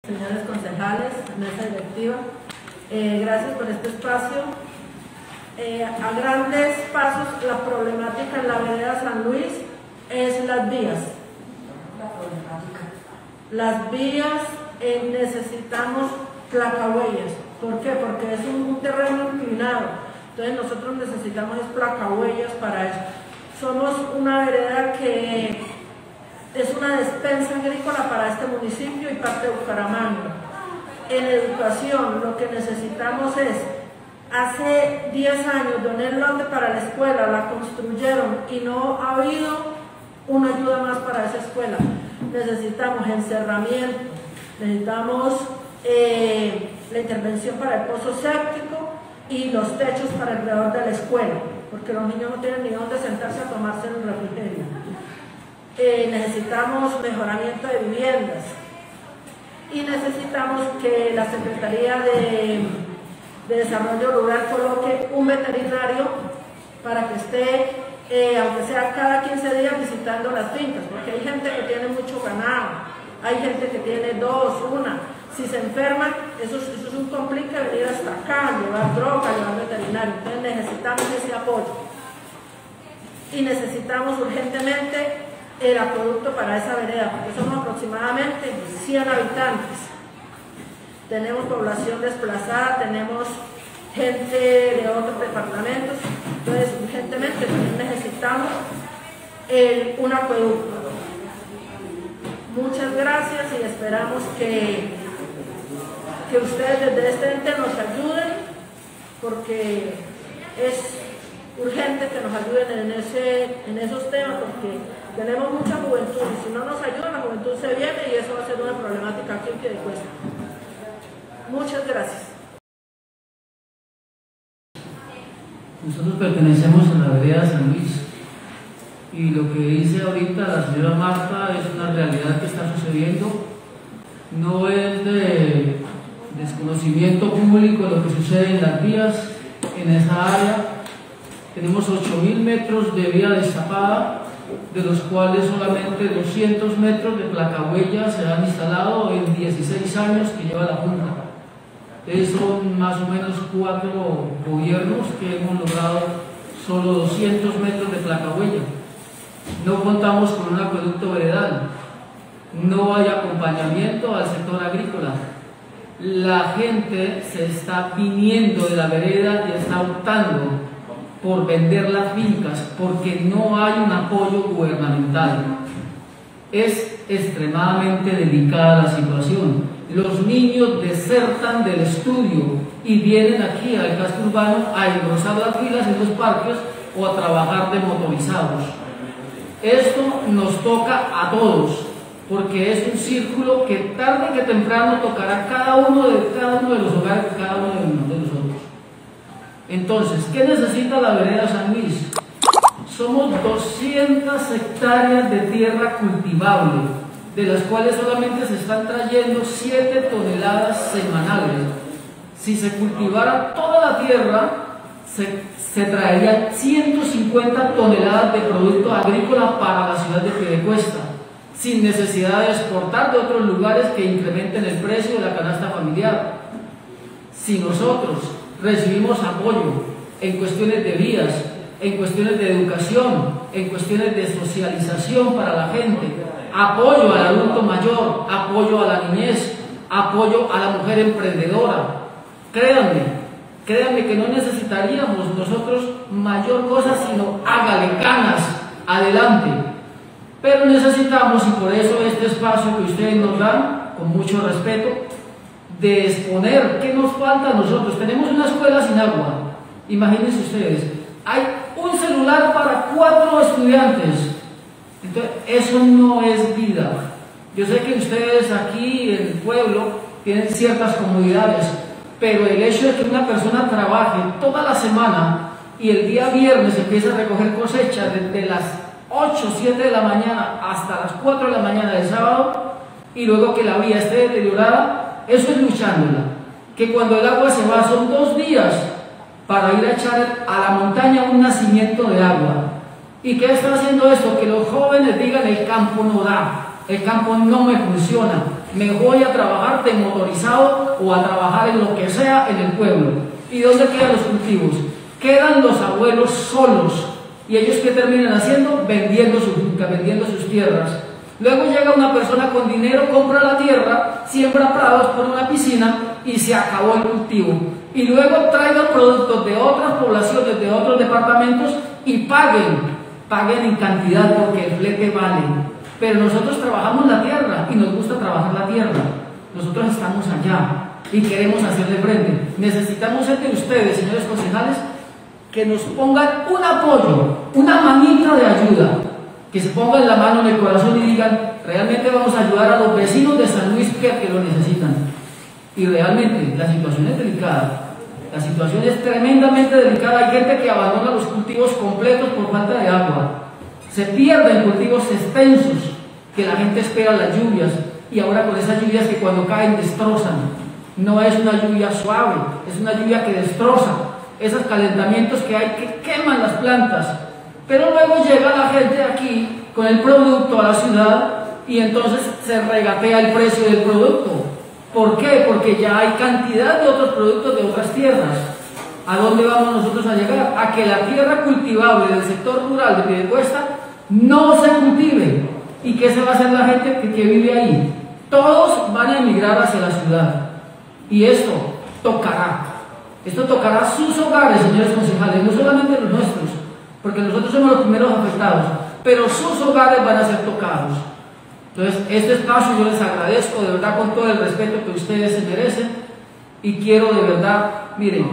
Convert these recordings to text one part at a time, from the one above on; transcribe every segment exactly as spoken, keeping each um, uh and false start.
Señores concejales, mesa directiva, eh, gracias por este espacio. Eh, a grandes pasos, la problemática en la vereda San Luis es las vías. La problemática. Las vías eh, necesitamos placahuellas. ¿Por qué? Porque es un, un terreno inclinado. Entonces nosotros necesitamos es placahuellas para eso. Somos una vereda que es una despensa agrícola para este municipio y parte de Bucaramanga. En educación lo que necesitamos es, hace diez años doné el lote para la escuela, la construyeron y no ha habido una ayuda más para esa escuela. Necesitamos encerramiento, necesitamos eh, la intervención para el pozo séptico y los techos para alrededor de la escuela, porque los niños no tienen ni dónde sentarse a tomarse el refrigerio. Eh, necesitamos mejoramiento de viviendas y necesitamos que la Secretaría de, de Desarrollo Rural coloque un veterinario para que esté, eh, aunque sea cada quince días, visitando las fincas, porque hay gente que tiene mucho ganado, hay gente que tiene dos, una. Si se enferman, eso, eso es un complique venir hasta acá, llevar droga, llevar veterinario. Entonces necesitamos ese apoyo y necesitamos urgentemente el acueducto para esa vereda, porque somos aproximadamente cien habitantes. Tenemos población desplazada, tenemos gente de otros departamentos, entonces urgentemente necesitamos el, un acueducto. Muchas gracias y esperamos que, que ustedes desde este ente nos ayuden, porque es urgente que nos ayuden en, ese, en esos temas, porque tenemos mucha juventud y si no nos ayudan, la juventud se viene y eso va a ser una problemática aquí en Piedecuesta. Muchas gracias. Nosotros pertenecemos a la vereda San Luis y lo que dice ahorita la señora Marta es una realidad que está sucediendo, no es de desconocimiento público lo que sucede en las vías en esa área. Tenemos ocho mil metros de vía destapada, de los cuales solamente doscientos metros de placahuellas se han instalado en dieciséis años que lleva la Junta. Entonces son más o menos cuatro gobiernos que hemos logrado solo doscientos metros de placahuella. No contamos con un acueducto veredal, no hay acompañamiento al sector agrícola. La gente se está viniendo de la vereda y está optando por vender las fincas porque no hay un apoyo gubernamental. Es extremadamente delicada la situación. Los niños desertan del estudio y vienen aquí al casco urbano a engrosar las filas en los parques o a trabajar de motorizados. Esto nos toca a todos porque es un círculo que tarde que temprano tocará cada uno de, cada uno de los hogares de cada uno de nosotros. Entonces, ¿qué necesita la vereda San Luis? Somos doscientas hectáreas de tierra cultivable, de las cuales solamente se están trayendo siete toneladas semanales. Si se cultivara toda la tierra, se, se traerían ciento cincuenta toneladas de producto agrícola para la ciudad de Piedecuesta, sin necesidad de exportar de otros lugares que incrementen el precio de la canasta familiar. Si nosotros recibimos apoyo en cuestiones de vías, en cuestiones de educación, en cuestiones de socialización para la gente, apoyo al adulto mayor, apoyo a la niñez, apoyo a la mujer emprendedora. Créanme, créanme que no necesitaríamos nosotros mayor cosa, sino hágale ganas, adelante. Pero necesitamos, y por eso este espacio que ustedes nos dan, con mucho respeto, de exponer qué nos falta a nosotros. Tenemos una escuela sin agua, imagínense ustedes, hay un celular para cuatro estudiantes. Entonces, eso no es vida. Yo sé que ustedes aquí en el pueblo tienen ciertas comodidades, pero el hecho de que una persona trabaje toda la semana y el día viernes empiece a recoger cosecha desde las ocho, siete de la mañana hasta las cuatro de la mañana del sábado, y luego que la vía esté deteriorada, eso es luchándola. Que cuando el agua se va son dos días para ir a echar a la montaña un nacimiento de agua. ¿Y qué está haciendo esto? Que los jóvenes digan: el campo no da, el campo no me funciona, me voy a trabajar de motorizado o a trabajar en lo que sea en el pueblo. ¿Y dónde quedan los cultivos? Quedan los abuelos solos. ¿Y ellos qué terminan haciendo? Vendiendo su finca, vendiendo sus tierras. Luego llega una persona con dinero, compra la tierra, siembra prados, pone una piscina y se acabó el cultivo. Y luego traigan productos de otras poblaciones, de otros departamentos y paguen, paguen en cantidad porque el flete vale. Pero nosotros trabajamos la tierra y nos gusta trabajar la tierra. Nosotros estamos allá y queremos hacerle frente. Necesitamos ser de ustedes, señores concejales, que nos pongan un apoyo, una manita de ayuda, que se pongan la mano en el corazón y digan, realmente vamos a ayudar a los vecinos de San Luis que, que lo necesitan. Y realmente la situación es delicada, la situación es tremendamente delicada. Hay gente que abandona los cultivos completos por falta de agua, se pierden cultivos extensos que la gente espera las lluvias, y ahora con esas lluvias que cuando caen destrozan. No es una lluvia suave, es una lluvia que destroza. Esos calentamientos que hay que queman las plantas, pero luego llega la gente aquí con el producto a la ciudad y entonces se regatea el precio del producto. ¿Por qué? Porque ya hay cantidad de otros productos de otras tierras. ¿A dónde vamos nosotros a llegar? A que la tierra cultivable del sector rural de Piedecuesta no se cultive. ¿Y qué se va a hacer la gente que, que vive ahí? Todos van a emigrar hacia la ciudad. Y esto tocará. Esto tocará sus hogares, señores concejales, no solamente los nuestros, porque nosotros somos los primeros afectados, pero sus hogares van a ser tocados. Entonces, este espacio yo les agradezco de verdad con todo el respeto que ustedes se merecen y quiero de verdad, miren,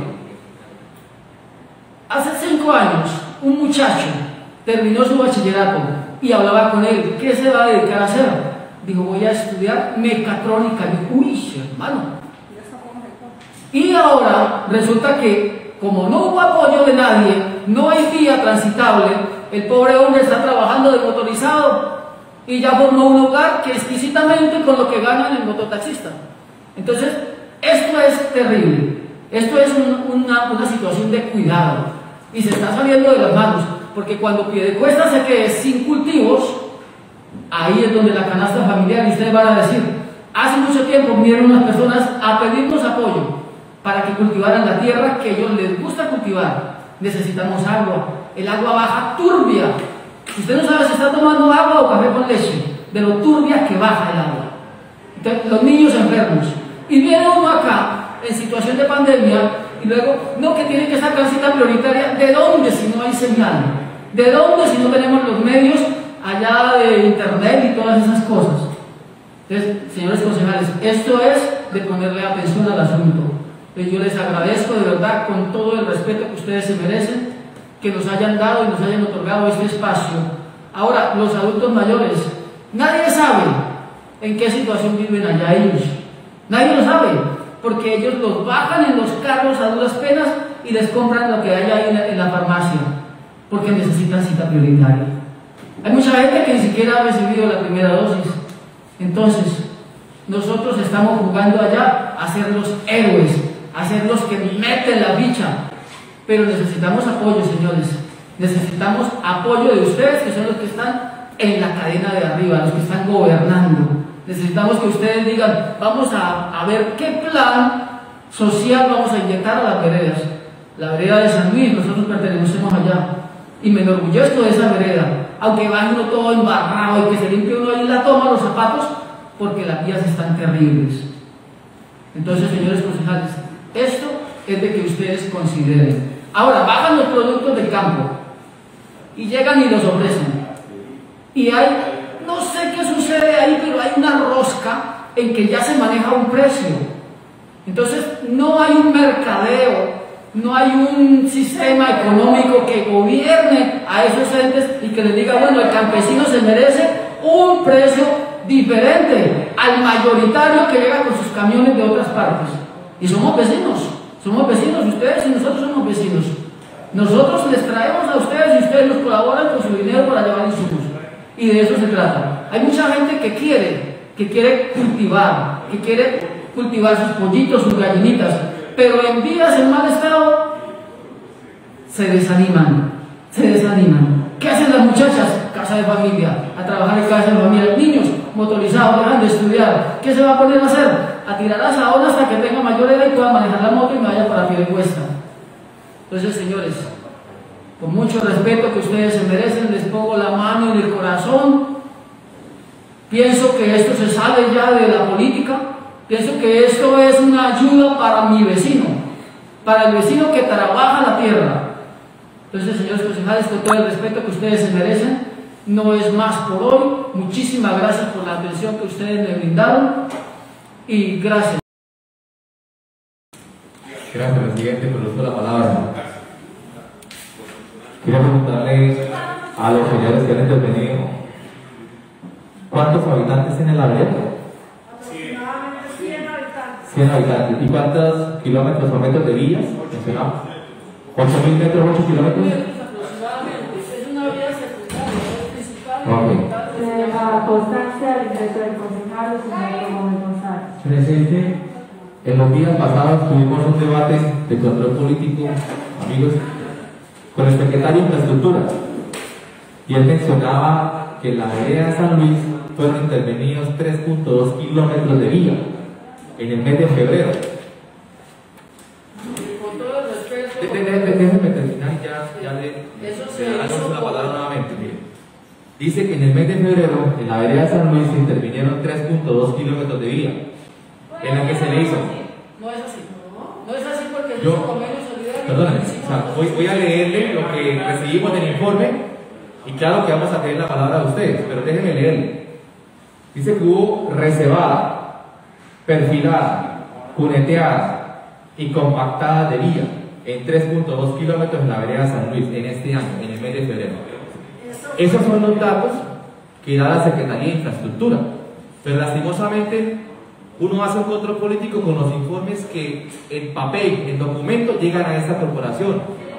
hace cinco años un muchacho terminó su bachillerato y hablaba con él, ¿qué se va a dedicar a hacer? Dijo, voy a estudiar mecatrónica. Dijo, uy, hermano. Y ahora resulta que, como no hubo apoyo de nadie, no hay vía transitable, el pobre hombre está trabajando de motorizado y ya formó un hogar que exquisitamente con lo que gana el mototaxista. Entonces, esto es terrible, esto es un, una, una situación de cuidado y se está saliendo de las manos, porque cuando Piedecuesta se quede sin cultivos, ahí es donde la canasta familiar, y ustedes van a decir, hace mucho tiempo vinieron unas personas a pedirnos apoyo para que cultivaran la tierra que a ellos les gusta cultivar. Necesitamos agua, el agua baja turbia. Usted no sabe si está tomando agua o café con leche, de lo turbia que baja el agua. Entonces, los niños enfermos. Y viene uno acá, en situación de pandemia, y luego, no, que tiene que sacar cita prioritaria. ¿De dónde si no hay señal? ¿De dónde si no tenemos los medios allá de internet y todas esas cosas? Entonces, señores concejales, esto es de ponerle atención al asunto. Yo les agradezco de verdad con todo el respeto que ustedes se merecen, que nos hayan dado y nos hayan otorgado este espacio. Ahora, los adultos mayores, nadie sabe en qué situación viven allá ellos. Nadie lo sabe, porque ellos los bajan en los carros a duras penas y les compran lo que hay ahí en la, en la farmacia, porque necesitan cita prioritaria. Hay mucha gente que ni siquiera ha recibido la primera dosis. Entonces, nosotros estamos jugando allá a ser los héroes, a ser los que meten la ficha, pero necesitamos apoyo, señores. Necesitamos apoyo de ustedes, que son los que están en la cadena de arriba, los que están gobernando. Necesitamos que ustedes digan, vamos a, a ver qué plan social vamos a inyectar a las veredas. La vereda de San Luis, nosotros pertenecemos allá, y me enorgullezco de esa vereda, aunque va uno todo embarrado y que se limpie uno ahí la toma, los zapatos, porque las vías están terribles. Entonces, señores concejales, esto es de que ustedes consideren. Ahora, bajan los productos del campo y llegan y los ofrecen. Y hay, no sé qué sucede ahí, pero hay una rosca en que ya se maneja un precio. Entonces, no hay un mercadeo, no hay un sistema económico que gobierne a esos entes y que les diga, bueno, el campesino se merece un precio diferente al mayoritario que llega con sus camiones de otras partes. Y somos vecinos, somos vecinos, ustedes y nosotros somos vecinos. Nosotros les traemos a ustedes y ustedes nos colaboran con su dinero para llevar insumos. Y de eso se trata. Hay mucha gente que quiere, que quiere cultivar, que quiere cultivar sus pollitos, sus gallinitas, pero en vías en mal estado se desaniman, se desaniman. ¿Qué hacen las muchachas? Casa de familia, a trabajar en casa de familia. Niños, motorizados, dejan de estudiar, ¿qué se va a poner a hacer? A tirar a Saona hasta que tenga mayor edad y pueda manejar la moto y me vaya para Piedecuesta. Entonces, señores, con mucho respeto que ustedes se merecen, les pongo la mano en el corazón. Pienso que esto se sale ya de la política, pienso que esto es una ayuda para mi vecino, para el vecino que trabaja la tierra. Entonces, señores concejales, con todo el respeto que ustedes se merecen, no es más por hoy. Muchísimas gracias por la atención que ustedes me brindaron y gracias. Gracias, presidente, por el uso de la palabra. Quiero preguntarle a los señores que han intervenido, ¿cuántos habitantes tiene la vereda? Aproximadamente cien habitantes. cien habitantes. ¿Y cuántos kilómetros o metros de vías mencionamos? ¿ocho mil metros, ocho kilómetros? Aproximadamente. Es una vía secundaria, es principal. Ok. La constancia del ingreso del concejal, señor Gómez González. Presente. En los días pasados tuvimos un debate de control político, amigos, con el secretario de Infraestructura. Y él mencionaba que en la vereda de San Luis fueron intervenidos tres punto dos kilómetros de vía en el mes de febrero. Con todo el respeto. De- de- de- Déjenme terminar y ya, ya le, Eso se le damos hizo la por- palabra nuevamente. Mire. Dice que en el mes de febrero en la vereda de San Luis se intervinieron tres punto dos kilómetros de vía. En la que se le hizo. No es así. No es así porque Yo- es un convenio solidario. Perdóname, o sea, voy, voy a leerle lo que recibimos del informe y claro que vamos a tener la palabra de ustedes, pero déjenme leerle. Dice que hubo reservada, perfilada, cuneteada y compactada de vía en tres punto dos kilómetros en la vereda de San Luis en este año, en el mes de febrero. Esos son los datos que da la Secretaría de Infraestructura, pero lastimosamente uno hace un control político con los informes que en papel, en documento, llegan a esta corporación.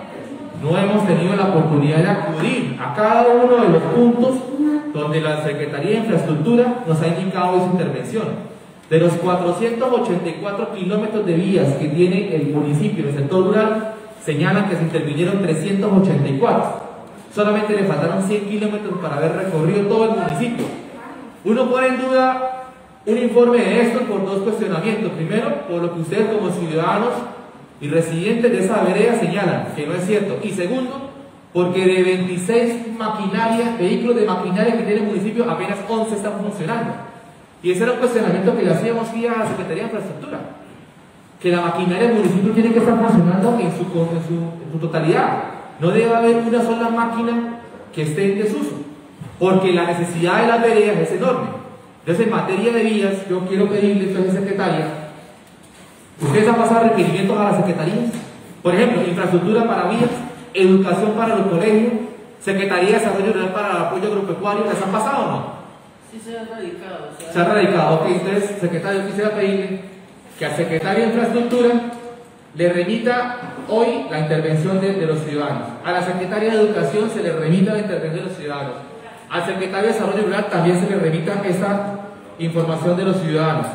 No hemos tenido la oportunidad de acudir a cada uno de los puntos donde la Secretaría de Infraestructura nos ha indicado su intervención. De los cuatrocientos ochenta y cuatro kilómetros de vías que tiene el municipio en el sector rural, señalan que se intervinieron trescientos ochenta y cuatro. Solamente le faltaron cien kilómetros para haber recorrido todo el municipio. Uno pone en duda un informe de esto por dos cuestionamientos. Primero, por lo que ustedes como ciudadanos y residentes de esa vereda señalan, que no es cierto. Y segundo, porque de veintiséis maquinarias, vehículos de maquinaria que tiene el municipio, apenas once están funcionando. Y ese era un cuestionamiento que le hacíamos aquí a la Secretaría de Infraestructura. Que la maquinaria del municipio tiene que estar funcionando en su, en su, en su totalidad. No debe haber una sola máquina que esté en desuso, porque la necesidad de las veredas es enorme. Entonces, en materia de vías, yo quiero pedirle, señora secretaria, ustedes han pasado requerimientos a las secretarías, por ejemplo, infraestructura para vías, educación para los colegios, Secretaría de Desarrollo Rural para el apoyo agropecuario, ¿les han pasado o no? Sí se ha radicado. Se ha, se ha radicado, ok. Entonces, secretario, yo quisiera pedirle que al secretario de Infraestructura le remita hoy la intervención de, de los ciudadanos. A la secretaria de Educación se le remita la intervención de los ciudadanos. Al secretario de Desarrollo Rural también se le remita esta información de los ciudadanos.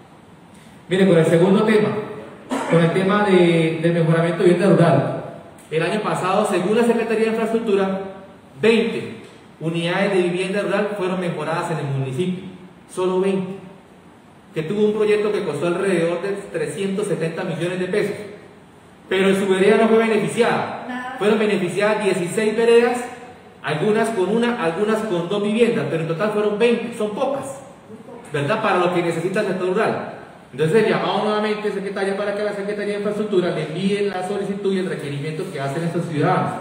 Mire, con el segundo tema, con el tema de, del mejoramiento de vivienda rural. El año pasado, según la Secretaría de Infraestructura, veinte unidades de vivienda rural fueron mejoradas en el municipio. Solo veinte. Que tuvo un proyecto que costó alrededor de trescientos setenta millones de pesos. Pero en su vereda no fue beneficiada. Fueron beneficiadas dieciséis veredas, algunas con una, algunas con dos viviendas, pero en total fueron veinte, son pocas, ¿verdad? Para lo que necesita el sector rural. Entonces, el llamado nuevamente, secretaria, para que la Secretaría de Infraestructura le envíe la solicitud y el requerimiento que hacen estos ciudadanos.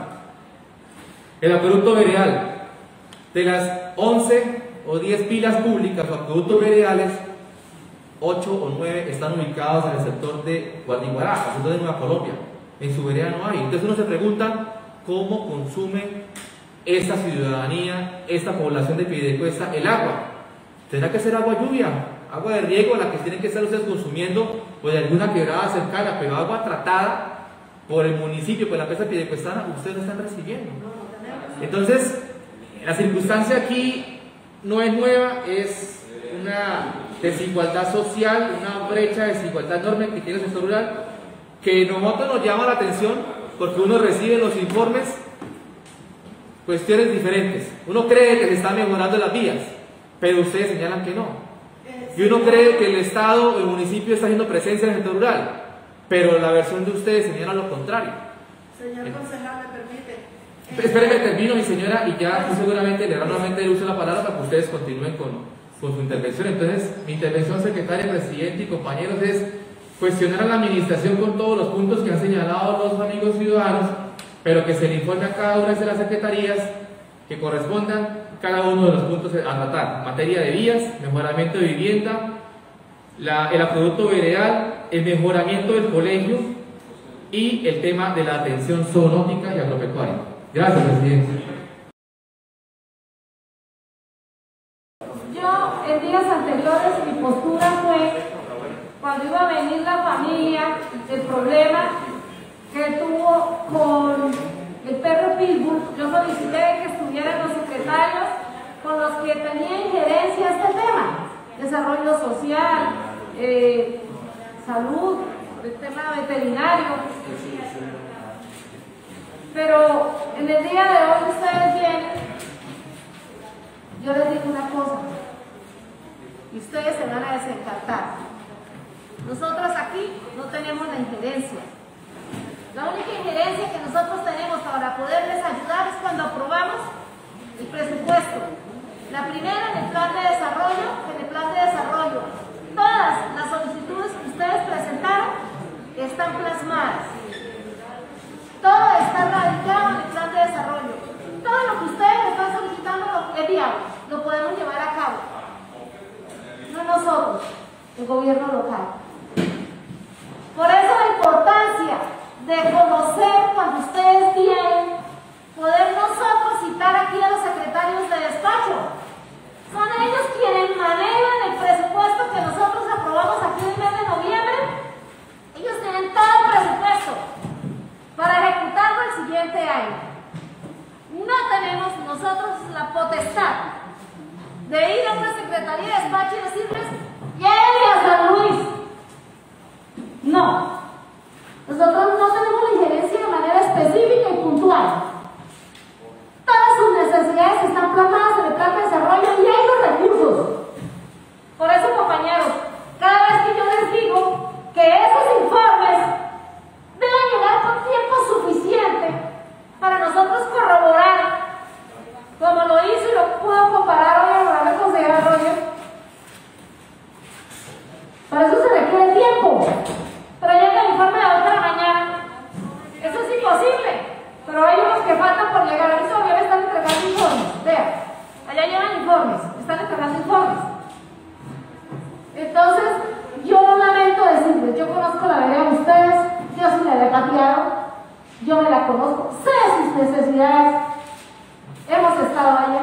El acueducto veredal, de las once o diez pilas públicas o acueductos veredales, ocho o nueve están ubicados en el sector de Guadiguará, el sector de Nueva Colombia. En su vereda no hay. Entonces uno se pregunta cómo consume esta ciudadanía, esta población de Piedecuesta el agua. ¿Tendrá que ser agua lluvia, agua de riego, la que tienen que estar ustedes consumiendo, o de alguna quebrada cercana, pero agua tratada por el municipio, por la empresa piedecuestana, ustedes no están recibiendo? Entonces, la circunstancia aquí no es nueva, es una desigualdad social, una brecha de desigualdad enorme que tiene el sector rural, que nosotros nos llama la atención porque uno recibe en los informes cuestiones diferentes. Uno cree que se están mejorando las vías, pero ustedes señalan que no. Y uno cree que el Estado, el municipio está haciendo presencia en el sector rural, pero la versión de ustedes señala lo contrario. Señor concejal, ¿me permite? Espere que termino, mi señora, y ya seguramente le dará nuevamente el uso de la palabra para que ustedes continúen con, con su intervención. Entonces, mi intervención, secretaria, presidente y compañeros, es cuestionar a la administración con todos los puntos que han señalado los amigos ciudadanos, pero que se le informe a cada una de las secretarías que correspondan cada uno de los puntos a tratar: materia de vías, mejoramiento de vivienda, la, el acueducto veredal, el mejoramiento del colegio y el tema de la atención zoonótica y agropecuaria. Gracias, presidente. Yo, en días anteriores, mi postura fue, cuando iba a venir la familia, el problema que tuvo con el perro Pitbull, yo solicité que estuvieran los secretarios con los que tenía injerencia a este tema: desarrollo social, eh, salud, el tema veterinario. Pero en el día de hoy ustedes vienen, yo les digo una cosa, y ustedes se van a desencantar. Nosotros aquí no tenemos la injerencia. La única injerencia que nosotros tenemos para poderles ayudar es cuando aprobamos el presupuesto. La primera en el plan de desarrollo, en el plan de desarrollo todas las solicitudes que ustedes presentaron están plasmadas. Todo está radicado en el plan de desarrollo. Todo lo que ustedes están solicitando es viable, lo podemos llevar a cabo. No nosotros, el gobierno local. Por eso la importancia de conocer cuando ustedes vienen, poder nosotros citar aquí a los secretarios de despacho. Son ellos quienes manejan el presupuesto que nosotros aprobamos aquí en el mes de noviembre. Ellos tienen todo el presupuesto para ejecutarlo el siguiente año. No tenemos nosotros la potestad de ir a una secretaría de despacho y decirles: ¡lleve a San Luis! No. Nosotros no tenemos la injerencia de manera específica y puntual. Todas sus necesidades están plasmadas en el plan de desarrollo y hay los recursos. Por eso, compañeros, cada vez que yo les digo que esos informes deben llegar con tiempo suficiente para nosotros corroborar, como lo hizo y lo puedo comparar hoy a la consejera Arroyo, para eso se requiere tiempo. Pero llega el informe de hoy para mañana. Eso es imposible. Pero hay unos que faltan por llegar. A mí todavía me están entregando informes. Vean, allá llevan informes, están entregando informes. Entonces, yo lamento decirles, yo conozco la vereda de ustedes, yo sí la he pateado, yo me la conozco, sé sus necesidades, hemos estado allá,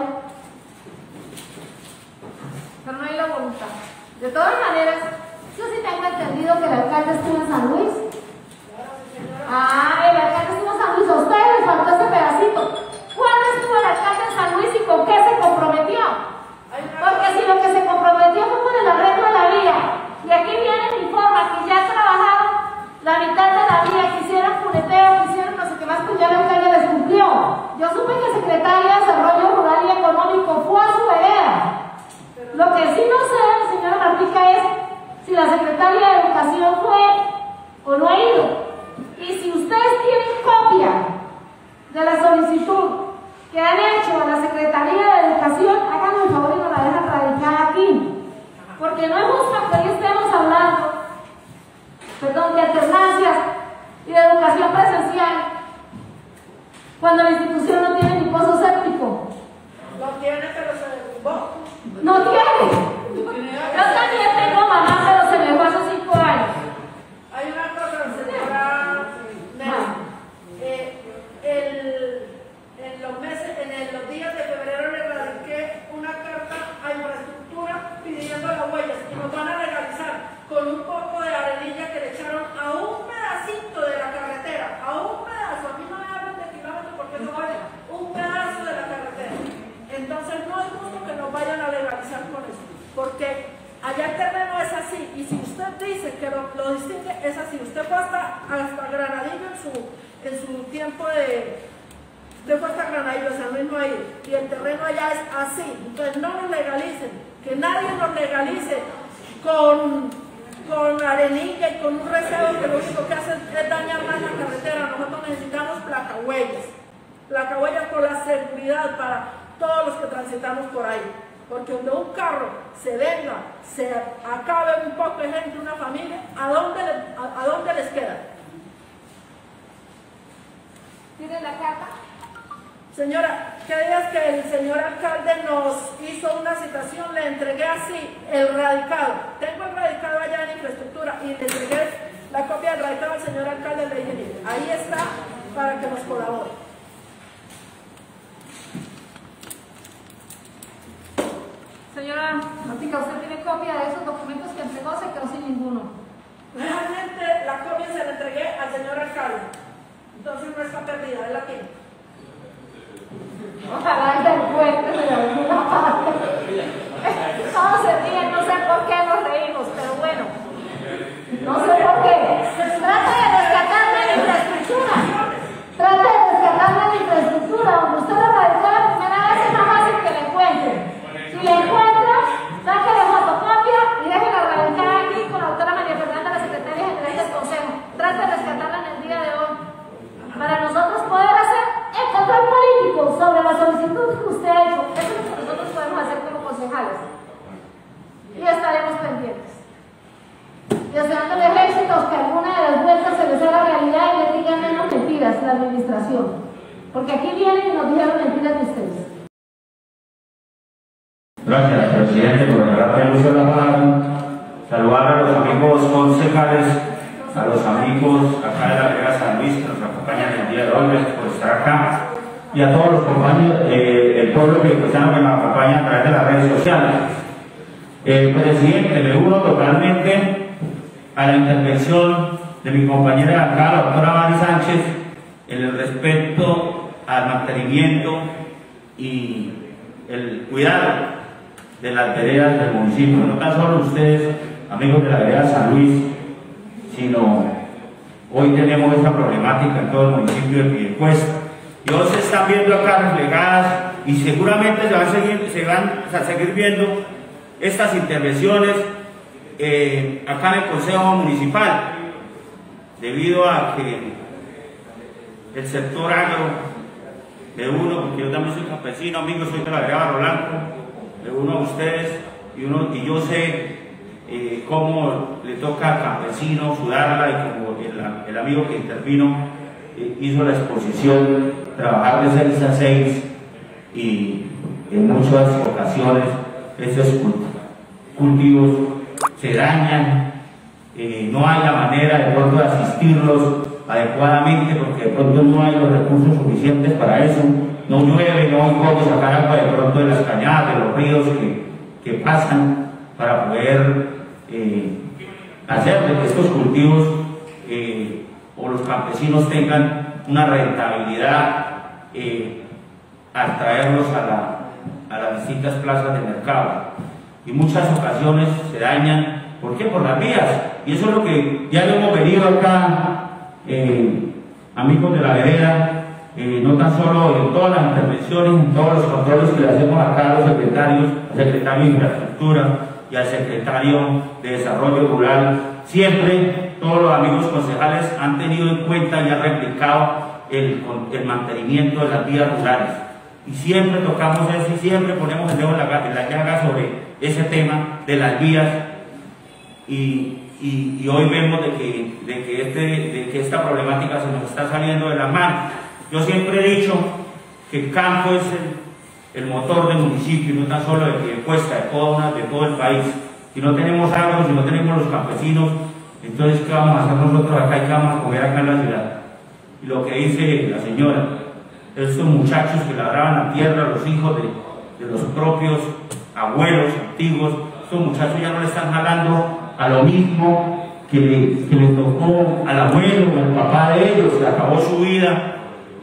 pero no hay la voluntad. De todas maneras, yo sí tengo entendido que el alcalde estuvo en San Luis. Ah, el alcalde estuvo en San Luis. A ustedes les faltó ese pedacito. ¿Cuándo estuvo el alcalde en San Luis y con qué se comprometió? Porque si lo que se comprometió fue con el arreglo de la vía, y aquí viene el informe que ya trabajaron la mitad de la vía, que hicieron puleteo, que hicieron no sé qué más, pues ya el alcalde les cumplió. Yo supe que el secretario de Desarrollo Rural y Económico fue a su vereda. Lo que sí no sé, señora Martica, es si la secretaria de Educación fue o no ha ido. Y si ustedes tienen copia de la solicitud que han hecho a la Secretaría de Educación, háganme el favor y nos la dejan radicada aquí. Porque no es justo que hoy estemos hablando, perdón, de alternancias y de educación presencial, cuando la institución no tiene ni pozo séptico. No tiene, pero se derrumbó. No tiene. Yo también tengo mamá, pero se me fue hace cinco años. Hay una cosa, señora Nelly. Eh, el, en los meses, en el, los días de febrero le radiqué una carta a infraestructura pidiendo las huellas y nos van a legalizar con un poco de arenilla que le echaron a un pedacito de la carretera, a un pedazo, a mí no me hablan de kilómetros porque no vale, un pedazo de la carretera. Entonces no es justo que nos vayan a legalizar con eso, porque allá el terreno es así, y si usted dice que lo, lo distingue, es así. Usted fue hasta, hasta Granadillo en su, en su tiempo de, Usted fue hasta Granadillo, San Luis no ha ido, y el terreno allá es así. Entonces no nos legalicen, que nadie nos legalice con, con arenilla y con un recebo que lo único que hace es dañar más la carretera. Nosotros necesitamos placahuellas, placahuellas por la seguridad para todos los que transitamos por ahí. Porque donde un carro se venga, se acabe un poco de gente, una familia, ¿a dónde, le, a, a dónde les queda? ¿Tienen la carta? Señora, ¿qué días que el señor alcalde nos hizo una citación? Le entregué así el radicado. Tengo el radicado allá en infraestructura y le entregué la copia del radicado al señor alcalde. Le dije, ahí está para que nos colabore. Señora Matica, ¿usted tiene copia de esos documentos que entregó? Se quedó sin ninguno. Realmente la copia se la entregué al señor alcalde. Entonces no está perdida, él la tiene. Ojalá se encuentre en alguna parte. Todos se ríen, no sé por qué nos reímos, pero bueno. No sé por qué. Trate de rescatar la infraestructura. Trate de rescatar la infraestructura. Donde usted lo radicó, primera vez es más fácil que la encuentre. Si la encuentra, saque la fotocopia y deje la radicada aquí con la doctora María Fernanda, la secretaria general del Consejo. Trate de rescatarla en el día de hoy. Para nosotros poder hacer el control político sobre la solicitud que usted ha hecho. Eso es lo que nosotros podemos hacer como concejales. Y estaremos pendientes. Deseándoles éxitos, que alguna de las vueltas se les haga realidad y les digan menos mentiras la administración. Porque aquí vienen y nos dijeron mentiras de ustedes. Gracias, presidente, por darme el uso de la palabra. Saludar a los amigos concejales, a los amigos acá de la vereda San Luis que nos acompañan el día de hoy, gracias por estar acá, y a todos los compañeros, eh, el pueblo cristiano que nos acompaña a través de las redes sociales. Eh, presidente, me uno totalmente a la intervención de mi compañera acá, la doctora Mari Sánchez, en el respecto al mantenimiento y el cuidado de las veredas del municipio. No tan solo ustedes, amigos de la vereda San Luis, sino hoy tenemos esa problemática en todo el municipio de Piedecuesta. Y hoy se están viendo acá reflejadas y seguramente se van a seguir, se van a seguir viendo estas intervenciones eh, acá en el Consejo Municipal, debido a que el sector agro, de uno, porque yo también soy campesino, amigo, soy de la vereda Barro Blanco, de uno a ustedes, y, uno, y yo sé eh, cómo le toca al campesino sudarla, y como el, el amigo que intervino eh, hizo la exposición, trabajar de seis a seis, y en muchas ocasiones estos cultivos se dañan, eh, no hay la manera de pronto de asistirlos adecuadamente, porque de pronto no hay los recursos suficientes para eso, no llueve, no hay cómo sacar agua de pronto de las cañadas, de los ríos que, que pasan, para poder eh, hacer de que estos cultivos eh, o los campesinos tengan una rentabilidad eh, al traerlos a, la, a las distintas plazas de mercado. Y muchas ocasiones se dañan, ¿por qué? Por las vías, y eso es lo que ya hemos venido acá, Eh, amigos de la vereda, eh, no tan solo en todas las intervenciones, en todos los controles que le hacemos acá a los secretarios, al secretario de Infraestructura y al secretario de Desarrollo Rural, siempre todos los amigos concejales han tenido en cuenta y han replicado el, el mantenimiento de las vías rurales. Y siempre tocamos eso y siempre ponemos el dedo en la, en la llaga sobre ese tema de las vías. Y Y, y hoy vemos de que, de, que este, de que esta problemática se nos está saliendo de las manos. Yo siempre he dicho que el campo es el, el motor del municipio, y no tan solo de Piedecuesta, de, toda, de todo el país. Si no tenemos agua, si no tenemos los campesinos, entonces ¿qué vamos a hacer nosotros acá y qué vamos a comer acá en la ciudad? Y lo que dice la señora, estos muchachos que labraban la tierra, los hijos de, de los propios abuelos antiguos, estos muchachos ya no le están jalando a lo mismo que le, que le tocó al abuelo, al papá de ellos, que acabó su vida,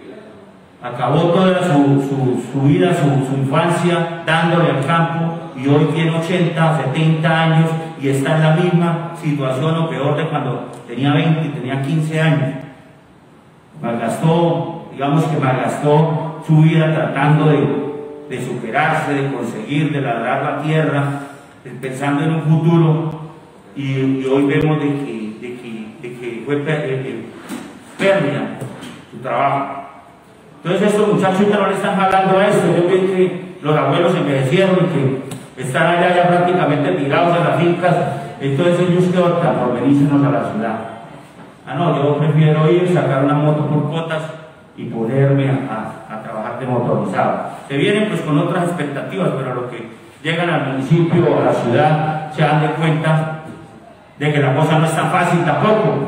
acabó toda su, su, su vida, su, su infancia dándole al campo, y hoy tiene ochenta, setenta años y está en la misma situación o peor de cuando tenía veinte, tenía quince años. Malgastó, digamos que malgastó su vida tratando de, de superarse, de conseguir, de labrar la tierra, pensando en un futuro, y, y hoy vemos de que, de que, de que fue pérdida su trabajo. Entonces estos muchachos ya no le están hablando a esto. Yo veo que los abuelos envejecieron y que están allá ya prácticamente tirados en las fincas, entonces ellos qué optan por venirnos a la ciudad. Ah no, yo prefiero ir, sacar una moto por cuotas y ponerme a, a, a trabajar de motorizado. Se vienen pues con otras expectativas, pero a lo que llegan al municipio o a la ciudad se dan de cuenta de que la cosa no es tan fácil tampoco,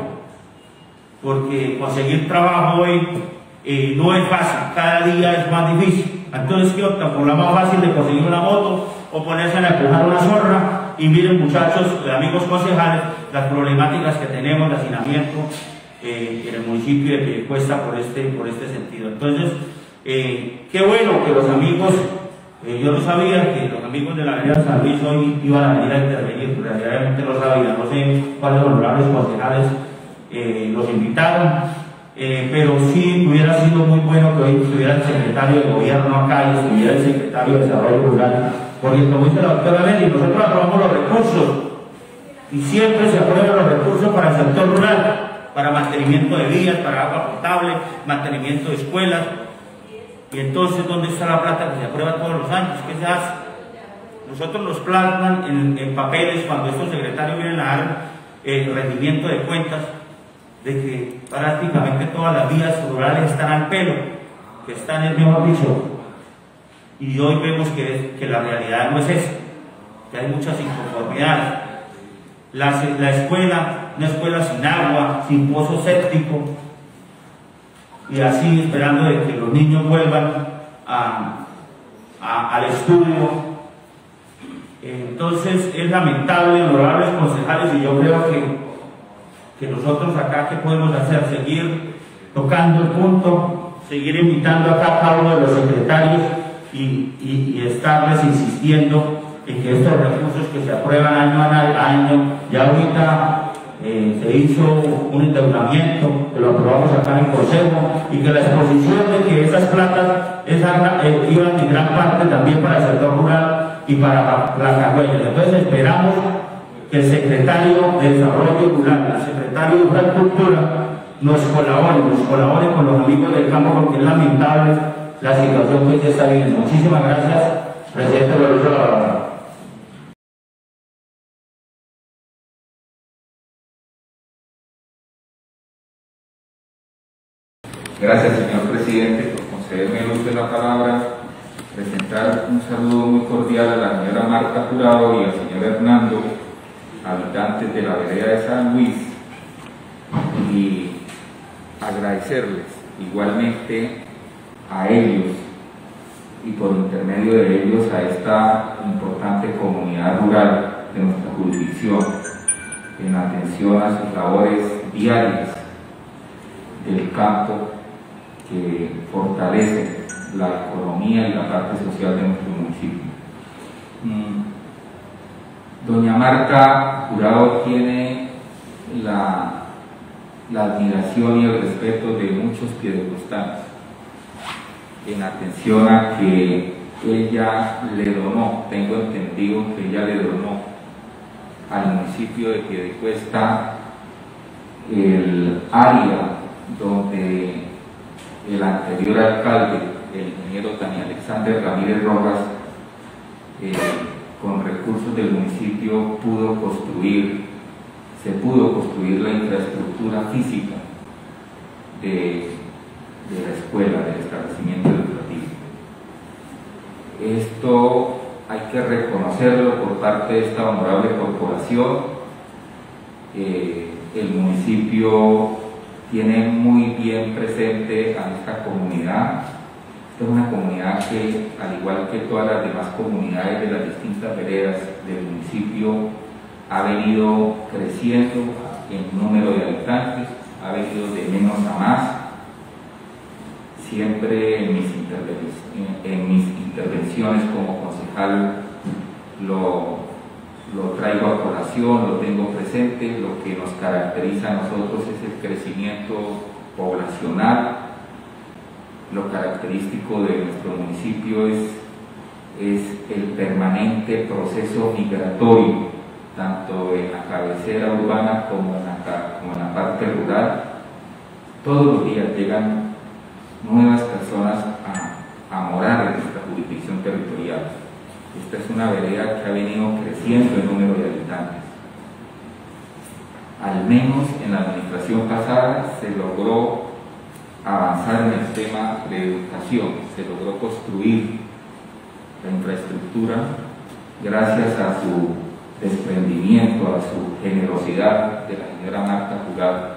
porque conseguir trabajo hoy eh, no es fácil, cada día es más difícil. Entonces, ¿qué optan? Por la más fácil de conseguir una moto o ponerse a empujar una zorra. Y miren, muchachos, amigos concejales, las problemáticas que tenemos de hacinamiento eh, en el municipio de Piedecuesta por este, por este sentido. Entonces, eh, qué bueno que los amigos, eh, yo no sabía que los amigos de la vereda San Luis hoy iban a venir a intervenir, realmente no sabía, no sé cuáles honorables concejales eh, los invitaron. Eh, pero sí hubiera sido muy bueno que hoy estuviera el secretario de gobierno acá y estuviera el secretario de desarrollo rural, porque como dice la doctora Meli, nosotros aprobamos los recursos y siempre se aprueban los recursos para el sector rural, para mantenimiento de vías, para agua potable, mantenimiento de escuelas. Y entonces, ¿dónde está la plata que se aprueba todos los años? ¿Qué se hace? Nosotros nos plasman en, en papeles cuando estos secretarios vienen a dar el rendimiento de cuentas, de que prácticamente todas las vías rurales están al pelo, que están en el mismo piso. Y hoy vemos que, que la realidad no es eso, que hay muchas inconformidades. La, la escuela, una escuela sin agua, sin pozo séptico, y así esperando de que los niños vuelvan a, a, al estudio. Entonces es lamentable, honorables concejales, y yo creo que que nosotros acá, ¿qué podemos hacer? Seguir tocando el punto, seguir invitando acá a cada uno de los secretarios y, y, y estarles insistiendo en que estos recursos que se aprueban año a año, ya ahorita eh, se hizo un endeudamiento, que lo aprobamos acá en el Consejo, y que la exposición de que esas platas esa, eh, iban en gran parte también para el sector rural y para Placagüeyas. Entonces esperamos que el secretario de Desarrollo Rural, el secretario de Infraestructura, nos colabore, nos colabore con los amigos del campo, porque es lamentable la situación que se está viviendo. Muchísimas gracias, presidente Lorenzo Lavadora. Gracias, señor presidente, por concederme el uso de la palabra. Presentar un saludo muy cordial a la señora Marta Jurado y al señor Hernando, habitantes de la vereda de San Luis, y agradecerles igualmente a ellos y por intermedio de ellos a esta importante comunidad rural de nuestra jurisdicción en atención a sus labores diarias del campo que fortalecen la economía y la parte social de nuestro municipio. Doña Marta Jurado tiene la, la admiración y el respeto de muchos piedecuestanos en atención a que ella le donó, tengo entendido que ella le donó al municipio de Piedecuesta el área donde el anterior alcalde, el ingeniero Daniel Alexander Ramírez Rojas, eh, con recursos del municipio pudo construir, se pudo construir la infraestructura física de, de la escuela, del establecimiento educativo. Esto hay que reconocerlo por parte de esta honorable corporación. Eh, el municipio tiene muy bien presente a esta comunidad. Esta es una comunidad que, al igual que todas las demás comunidades de las distintas veredas del municipio, ha venido creciendo en número de habitantes, ha venido de menos a más. Siempre en mis, en, en mis intervenciones como concejal lo, lo traigo a colación, lo tengo presente. Lo que nos caracteriza a nosotros es el crecimiento poblacional, lo característico de nuestro municipio es, es el permanente proceso migratorio, tanto en la cabecera urbana como en la, como en la parte rural. Todos los días llegan nuevas personas a, a morar en nuestra jurisdicción territorial. Esta es una vereda que ha venido creciendo en número de habitantes. Al menos en la administración pasada se logró avanzar en el tema de educación, se logró construir la infraestructura gracias a su desprendimiento, a su generosidad de la señora Marta Jurado.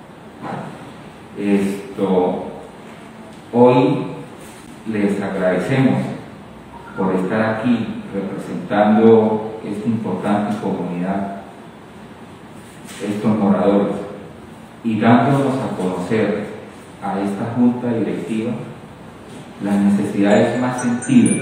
Esto, hoy les agradecemos por estar aquí representando esta importante comunidad, estos moradores, y dándonos a conocer a esta junta directiva las necesidades más sentidas,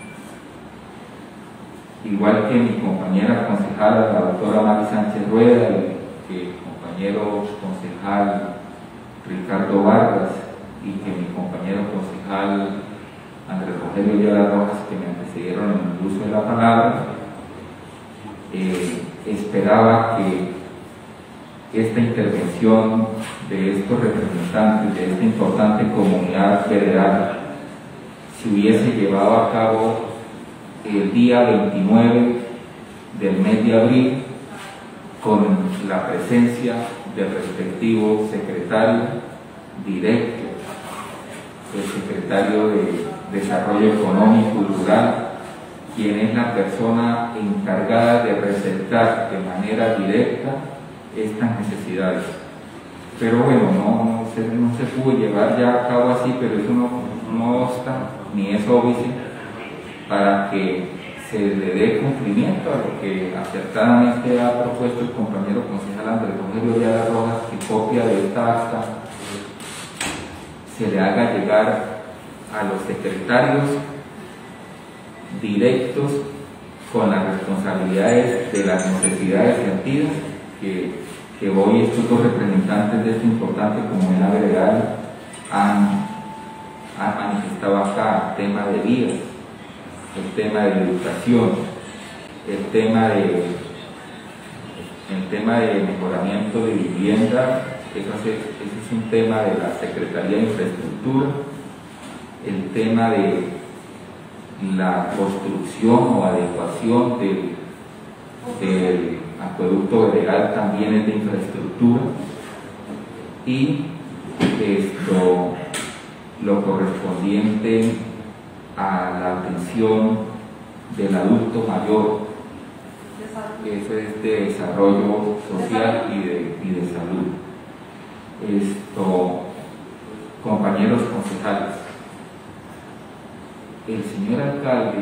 igual que mi compañera concejala, la doctora Mari Sánchez Rueda, y que el compañero concejal Ricardo Vargas, y que mi compañero concejal Andrés Rogelio Ayala Rojas, que me antecedieron en el uso de la palabra. Eh, esperaba que esta intervención de estos representantes de esta importante comunidad federal se hubiese llevado a cabo el día veintinueve del mes de abril con la presencia del respectivo secretario directo, el secretario de Desarrollo Económico y Rural, quien es la persona encargada de resaltar de manera directa estas necesidades. Pero bueno, no, no, se, no se pudo llevar ya a cabo así, pero eso no, no obsta ni es obvio para que se le dé cumplimiento a lo que acertadamente ha propuesto el compañero concejal Andrés Rogelio Ayala Rojas, que copia de esta acta se le haga llegar a los secretarios directos con las responsabilidades de las necesidades sentidas que, que hoy estos dos representantes de esta importante comunidad veredal han, han manifestado acá: el tema de vías, el tema de educación, el tema de, el tema de mejoramiento de vivienda. Ese es, ese es un tema de la Secretaría de Infraestructura. El tema de la construcción o adecuación del, del acueducto veredal también es de infraestructura, y esto, lo correspondiente a la atención del adulto mayor, eso es de desarrollo social y de, y de salud. Esto, compañeros concejales, el señor alcalde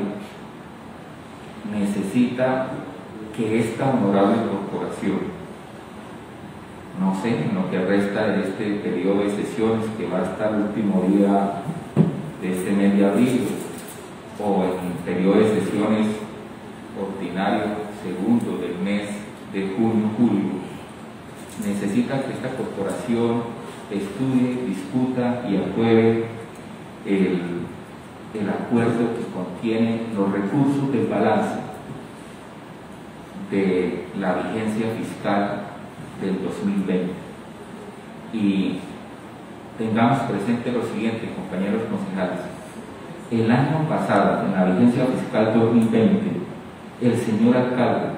necesita que esta honorable corporación, no sé, en lo que resta de este periodo de sesiones, que va hasta el último día de este mes de abril, o en el periodo de sesiones ordinario segundo del mes de junio-julio, necesita que esta corporación estudie, discuta y apruebe el, el acuerdo que contiene los recursos del balance de la vigencia fiscal del dos mil veinte. Y tengamos presente lo siguiente, compañeros concejales: el año pasado, en la vigencia fiscal dos mil veinte, el señor alcalde,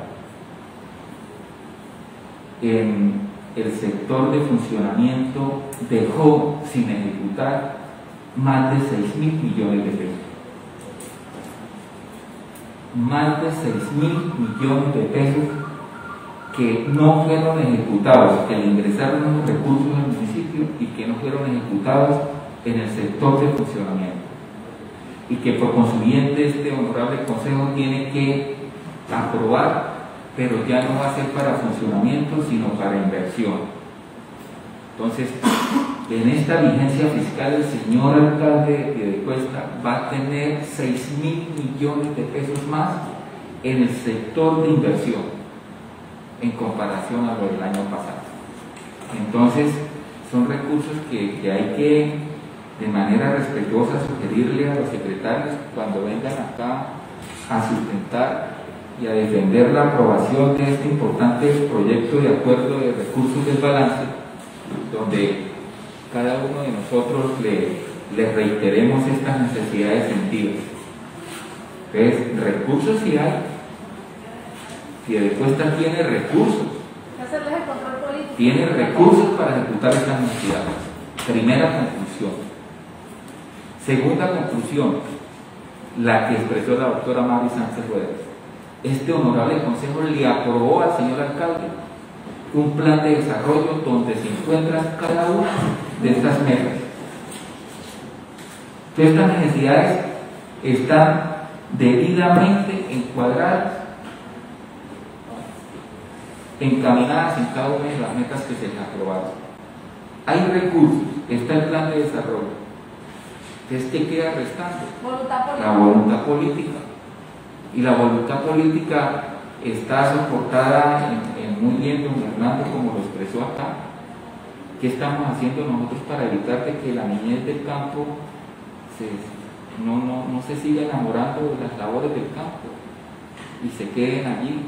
en el sector de funcionamiento, dejó sin ejecutar más de seis mil millones de pesos. Más de seis mil millones de pesos que no fueron ejecutados, que le ingresaron unos recursos al municipio y que no fueron ejecutados en el sector de funcionamiento, y que por consiguiente este honorable consejo tiene que aprobar, pero ya no va a ser para funcionamiento sino para inversión. Entonces, en esta vigencia fiscal el señor alcalde de Piedecuesta va a tener seis mil millones de pesos más en el sector de inversión en comparación a lo del año pasado. Entonces, son recursos que, que hay que de manera respetuosa sugerirle a los secretarios cuando vengan acá a sustentar y a defender la aprobación de este importante proyecto de acuerdo de recursos del balance, donde cada uno de nosotros le, le reiteremos estas necesidades sentidas. Entonces, recursos sí hay. Piedecuesta tiene recursos. Hacerles el control político. Tiene recursos para ejecutar estas necesidades. Primera conclusión. Segunda conclusión, la que expresó la doctora Mari Sánchez Rueda. Este honorable consejo le aprobó al señor alcalde un plan de desarrollo donde se encuentran cada una de estas metas. Entonces, estas necesidades están debidamente encuadradas, encaminadas en cada una de las metas que se les aprobaron. Hay recursos, está el plan de desarrollo. Entonces, ¿qué queda restando? Voluntad política. La voluntad política. Y la voluntad política está soportada en, en muy bien don Hernando, como lo expresó acá. ¿Qué estamos haciendo nosotros para evitar de que la niñez del campo se, no, no, no se siga enamorando de las labores del campo y se queden allí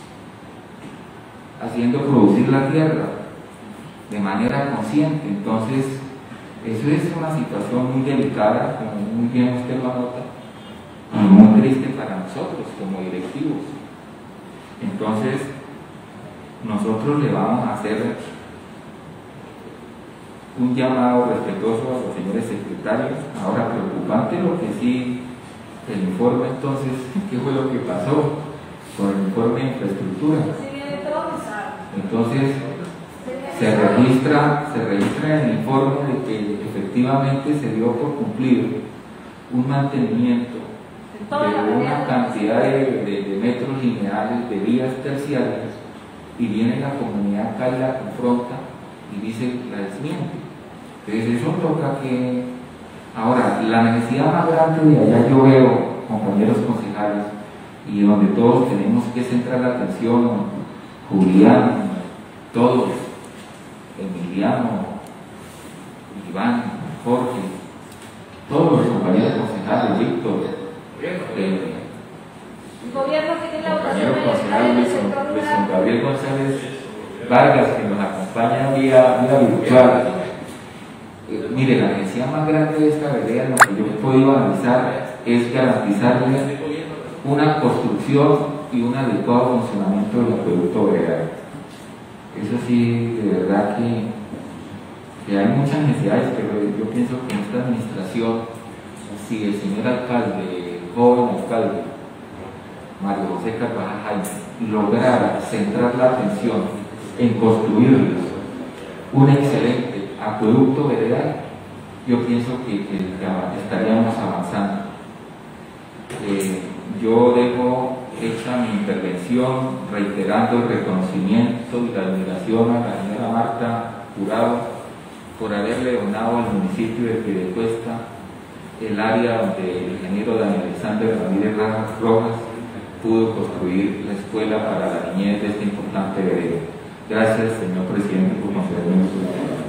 haciendo producir la tierra de manera consciente? Entonces, eso es una situación muy delicada, como muy bien usted lo anota, y muy triste para nosotros como directivos. Entonces, nosotros le vamos a hacer un llamado respetuoso a los señores secretarios. Ahora, preocupante lo que sí, el informe entonces, ¿qué fue lo que pasó con el informe de infraestructura? Entonces, se registra, se registra en el informe de que efectivamente se dio por cumplido un mantenimiento de una cantidad de, de, de metros lineales de vías terciarias, y viene la comunidad acá y la confronta y dice la desmiente. Entonces eso toca que... Ahora, la necesidad más grande de allá yo veo, compañeros concejales, y donde todos tenemos que centrar la atención, Julián, todos, Emiliano, Iván, Jorge, todos los compañeros concejales, Víctor, eh, el gobierno tiene la compañero concejal del Luis sector Luis rural. Gabriel González Vargas, que nos acompaña vía, vía virtual. Eh, mire, la necesidad más grande de esta vereda, lo que yo he podido analizar, es garantizarle una construcción y un adecuado funcionamiento del acueducto veredal. Eso sí, de verdad que, que hay muchas necesidades, pero yo pienso que en esta administración, si el señor alcalde, el joven alcalde, Mario José Carvajal Jaime, lograra centrar la atención en construir un excelente acueducto veredal, yo pienso que, que estaríamos avanzando. Eh, yo dejo hecha mi intervención reiterando el reconocimiento y la admiración a la señora Marta Jurado por haberle donado al municipio de Piedecuesta el área donde el ingeniero Daniel Alexander Ramírez Rojas pudo construir la escuela para la niñez de este importante vereda. Gracias, señor presidente, por concederme su tiempo.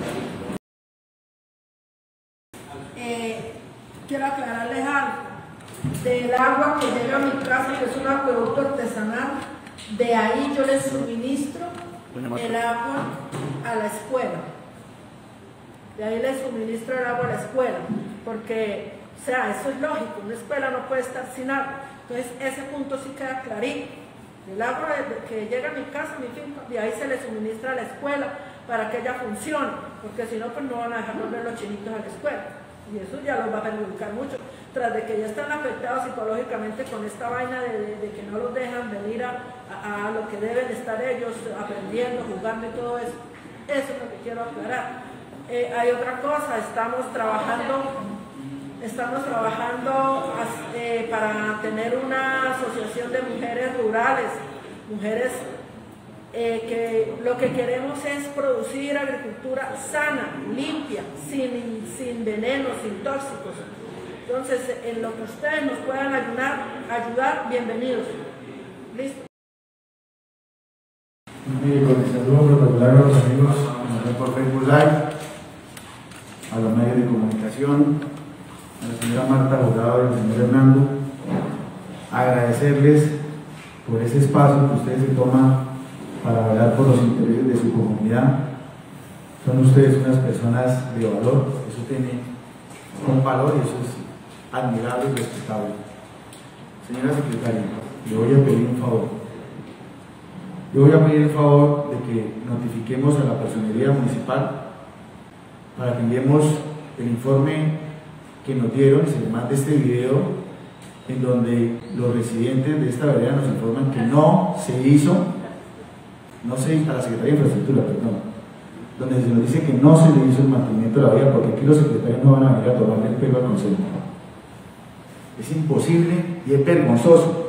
Eh, quiero aclararles algo. Del agua que llega a mi casa, que es un acueducto artesanal, de ahí yo les suministro el agua a la escuela. De ahí les suministro el agua a la escuela, porque, o sea, eso es lógico, una escuela no puede estar sin agua. Entonces, ese punto sí queda clarito. El agua que llega a mi casa, a mi finca, de ahí se le suministra a la escuela para que ella funcione, porque si no, pues no van a dejar volver los chinitos a la escuela. Y eso ya los va a perjudicar mucho, tras de que ya están afectados psicológicamente con esta vaina de, de, de que no los dejan venir a, a, a lo que deben estar ellos aprendiendo, jugando y todo eso. Eso es lo que quiero aclarar. Eh, hay otra cosa, estamos trabajando, estamos trabajando eh, para tener una asociación de mujeres rurales, mujeres Eh, que lo que queremos es producir agricultura sana, limpia, sin, sin venenos, sin tóxicos. Entonces, en lo que ustedes nos puedan ayudar, ayudar bienvenidos. ¿Listo? Mire, con el saludo particular a los amigos por Facebook Live. a los medios de comunicación, a la señora Marta Jurado y al señor Hernando, agradecerles por ese espacio que ustedes se toman para hablar por los intereses de su comunidad. Son ustedes unas personas de valor, eso tiene un valor y eso es admirable y respetable. Señora secretaria, le voy a pedir un favor. Le voy a pedir el favor de que notifiquemos a la personería municipal para que enviemos el informe que nos dieron, se le mande este video en donde los residentes de esta vereda nos informan que no se hizo, no se hizo a la Secretaría de Infraestructura, perdón, donde se nos dice que no se le hizo el mantenimiento de la vía, porque aquí los secretarios no van a venir a tomarle el pelo al consejo. Es imposible y es vergonzoso.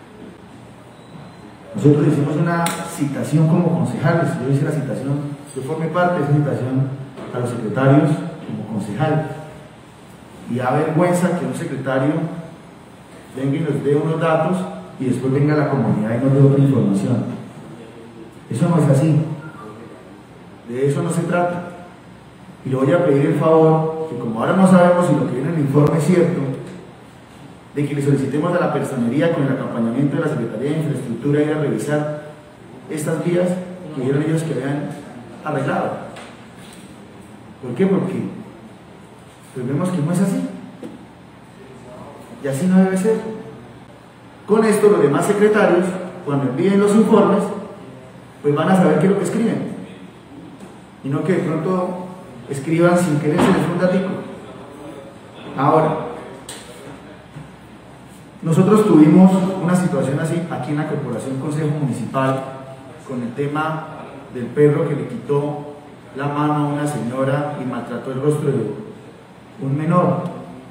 Nosotros hicimos una citación como concejales, yo hice la citación, yo formé parte de esa citación a los secretarios como concejal, y da vergüenza que un secretario venga y nos dé unos datos y después venga la comunidad y nos dé otra información. Eso no es así, de eso no se trata. Y le voy a pedir el favor, que como ahora no sabemos si lo que viene en el informe es cierto, de que le solicitemos a la personería con el acompañamiento de la Secretaría de Infraestructura ir a revisar estas vías que vieron ellos que habían arreglado. ¿Por qué? Porque pues vemos que no es así. Y así no debe ser. Con esto los demás secretarios, cuando envíen los informes, pues van a saber qué es lo que escriben. Y no que de pronto escriban sin querer, se les fue un datico. Ahora, nosotros tuvimos una situación así aquí en la Corporación Consejo Municipal con el tema del perro que le quitó la mano a una señora y maltrató el rostro de un menor.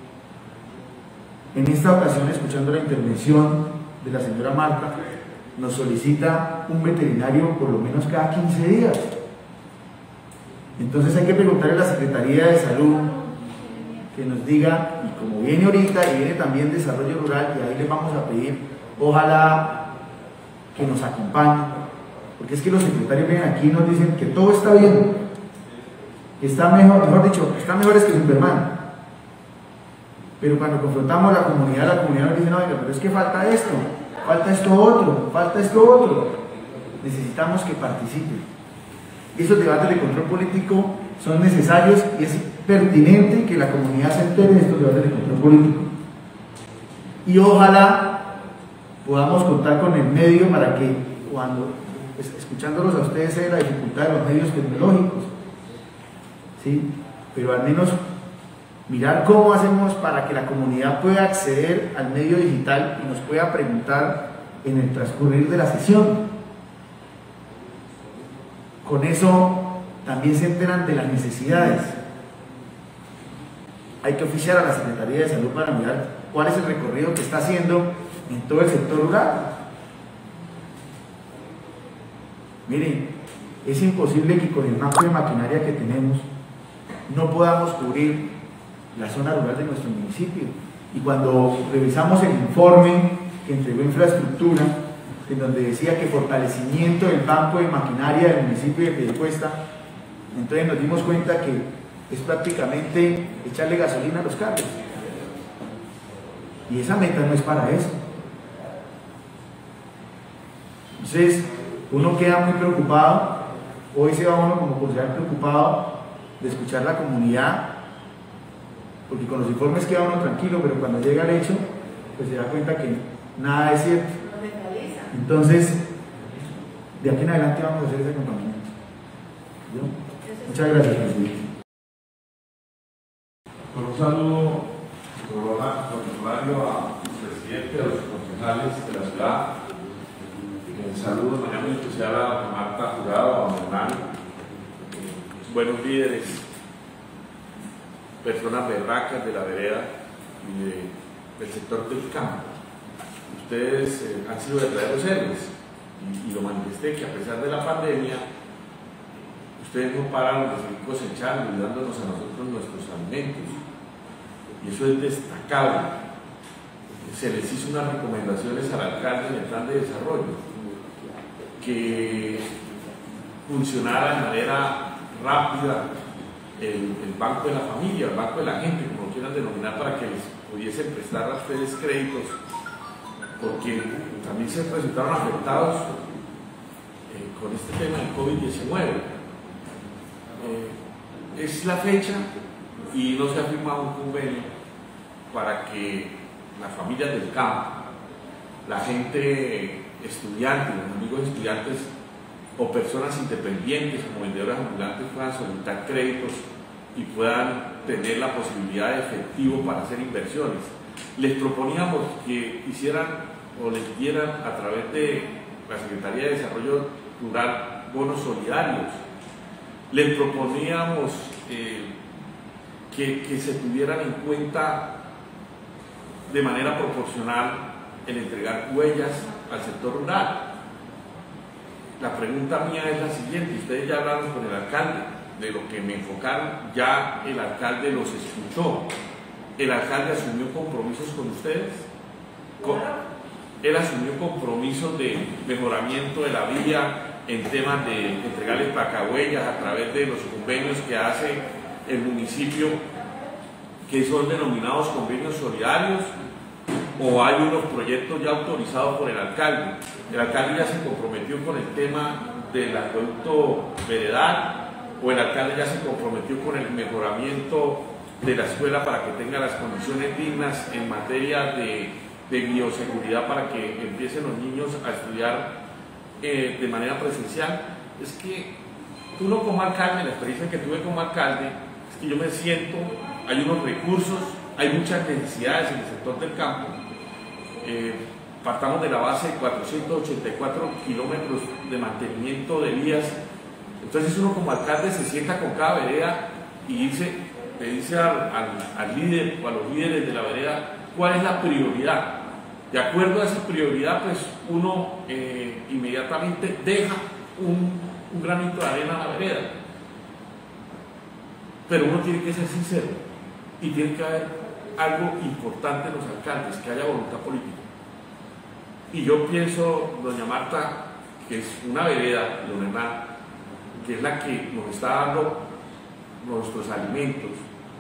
En esta ocasión, escuchando la intervención de la señora Marta, nos solicita un veterinario por lo menos cada quince días. Entonces hay que preguntarle a la Secretaría de Salud que nos diga, y como viene ahorita y viene también Desarrollo Rural, y ahí les vamos a pedir, ojalá que nos acompañen, porque es que los secretarios vienen aquí y nos dicen que todo está bien, que está mejor, mejor dicho, está mejor es que Superman. Pero cuando confrontamos a la comunidad, la comunidad nos dice, no, pero es que falta esto, falta esto otro, falta esto otro. Necesitamos que participen. Esos debates de control político son necesarios y es pertinente que la comunidad se entere de estos debates de control político. Y ojalá podamos contar con el medio para que cuando, pues, escuchándolos a ustedes, se ve la dificultad de los medios tecnológicos, ¿sí? Pero al menos mirar cómo hacemos para que la comunidad pueda acceder al medio digital y nos pueda preguntar en el transcurrir de la sesión. Con eso también se enteran de las necesidades. Hay que oficiar a la Secretaría de Salud para mirar cuál es el recorrido que está haciendo en todo el sector rural. Miren, es imposible que con el mapa de maquinaria que tenemos no podamos cubrir la zona rural de nuestro municipio. Y cuando revisamos el informe que entregó Infraestructura, en donde decía que fortalecimiento del banco de maquinaria del municipio de Piedecuesta, entonces nos dimos cuenta que es prácticamente echarle gasolina a los carros. Y esa meta no es para eso. Entonces, uno queda muy preocupado, hoy se va uno como concejal preocupado de escuchar la comunidad, porque con los informes queda uno tranquilo, pero cuando llega el hecho, pues se da cuenta que nada es cierto. Entonces, de aquí en adelante vamos a hacer ese acompañamiento. ¿Yo? Muchas gracias, presidente. Con un saludo protocolario a los presidentes, a los concejales de la ciudad. Un saludo de manera muy especial a Marta Jurado, a don Hernán, buenos líderes, personas berracas de la vereda y de, del sector del campo. Ustedes eh, han sido verdaderos héroes y, y lo manifesté que a pesar de la pandemia ustedes no paran de seguir cosechando y dándonos a nosotros nuestros alimentos, y eso es destacable. Se les hizo unas recomendaciones al alcalde en el plan de desarrollo que funcionara de manera rápida el, el banco de la familia, el banco de la gente, como lo quieran denominar, para que les pudiesen prestar a ustedes créditos, porque también se resultaron afectados eh, con este tema del COVID diecinueve. Eh, es la fecha y no se ha firmado un convenio para que las familias del campo, la gente estudiante, los amigos estudiantes o personas independientes como vendedores ambulantes puedan solicitar créditos y puedan tener la posibilidad de efectivo para hacer inversiones. Les proponíamos que hicieran o les dieran a través de la Secretaría de Desarrollo Rural bonos solidarios. Les proponíamos eh, que, que se tuvieran en cuenta de manera proporcional el entregar huellas al sector rural. La pregunta mía es la siguiente: ustedes ya hablaron con el alcalde de lo que me enfocaron, ya el alcalde los escuchó, el alcalde asumió compromisos con ustedes, con, él asumió compromisos de mejoramiento de la vía en temas de entregarles placahuellas a través de los convenios que hace el municipio, que son denominados convenios solidarios, o hay unos proyectos ya autorizados por el alcalde. El alcalde ya se comprometió con el tema del acueducto veredal, o el alcalde ya se comprometió con el mejoramiento de la escuela para que tenga las condiciones dignas en materia de, de bioseguridad para que empiecen los niños a estudiar eh, de manera presencial. Es que uno como alcalde, la experiencia que tuve como alcalde, es que yo me siento, hay unos recursos, hay muchas necesidades en el sector del campo. Eh, partamos de la base de cuatrocientos ochenta y cuatro kilómetros de mantenimiento de vías. Entonces uno como alcalde se sienta con cada vereda y dice, le dice al, al, al líder o a los líderes de la vereda cuál es la prioridad. De acuerdo a esa prioridad, pues uno eh, inmediatamente deja un, un granito de arena a la vereda. Pero uno tiene que ser sincero y tiene que haber algo importante en los alcaldes, que haya voluntad política. Y yo pienso, doña Marta, que es una vereda, don Hernán, que es la que nos está dando nuestros alimentos,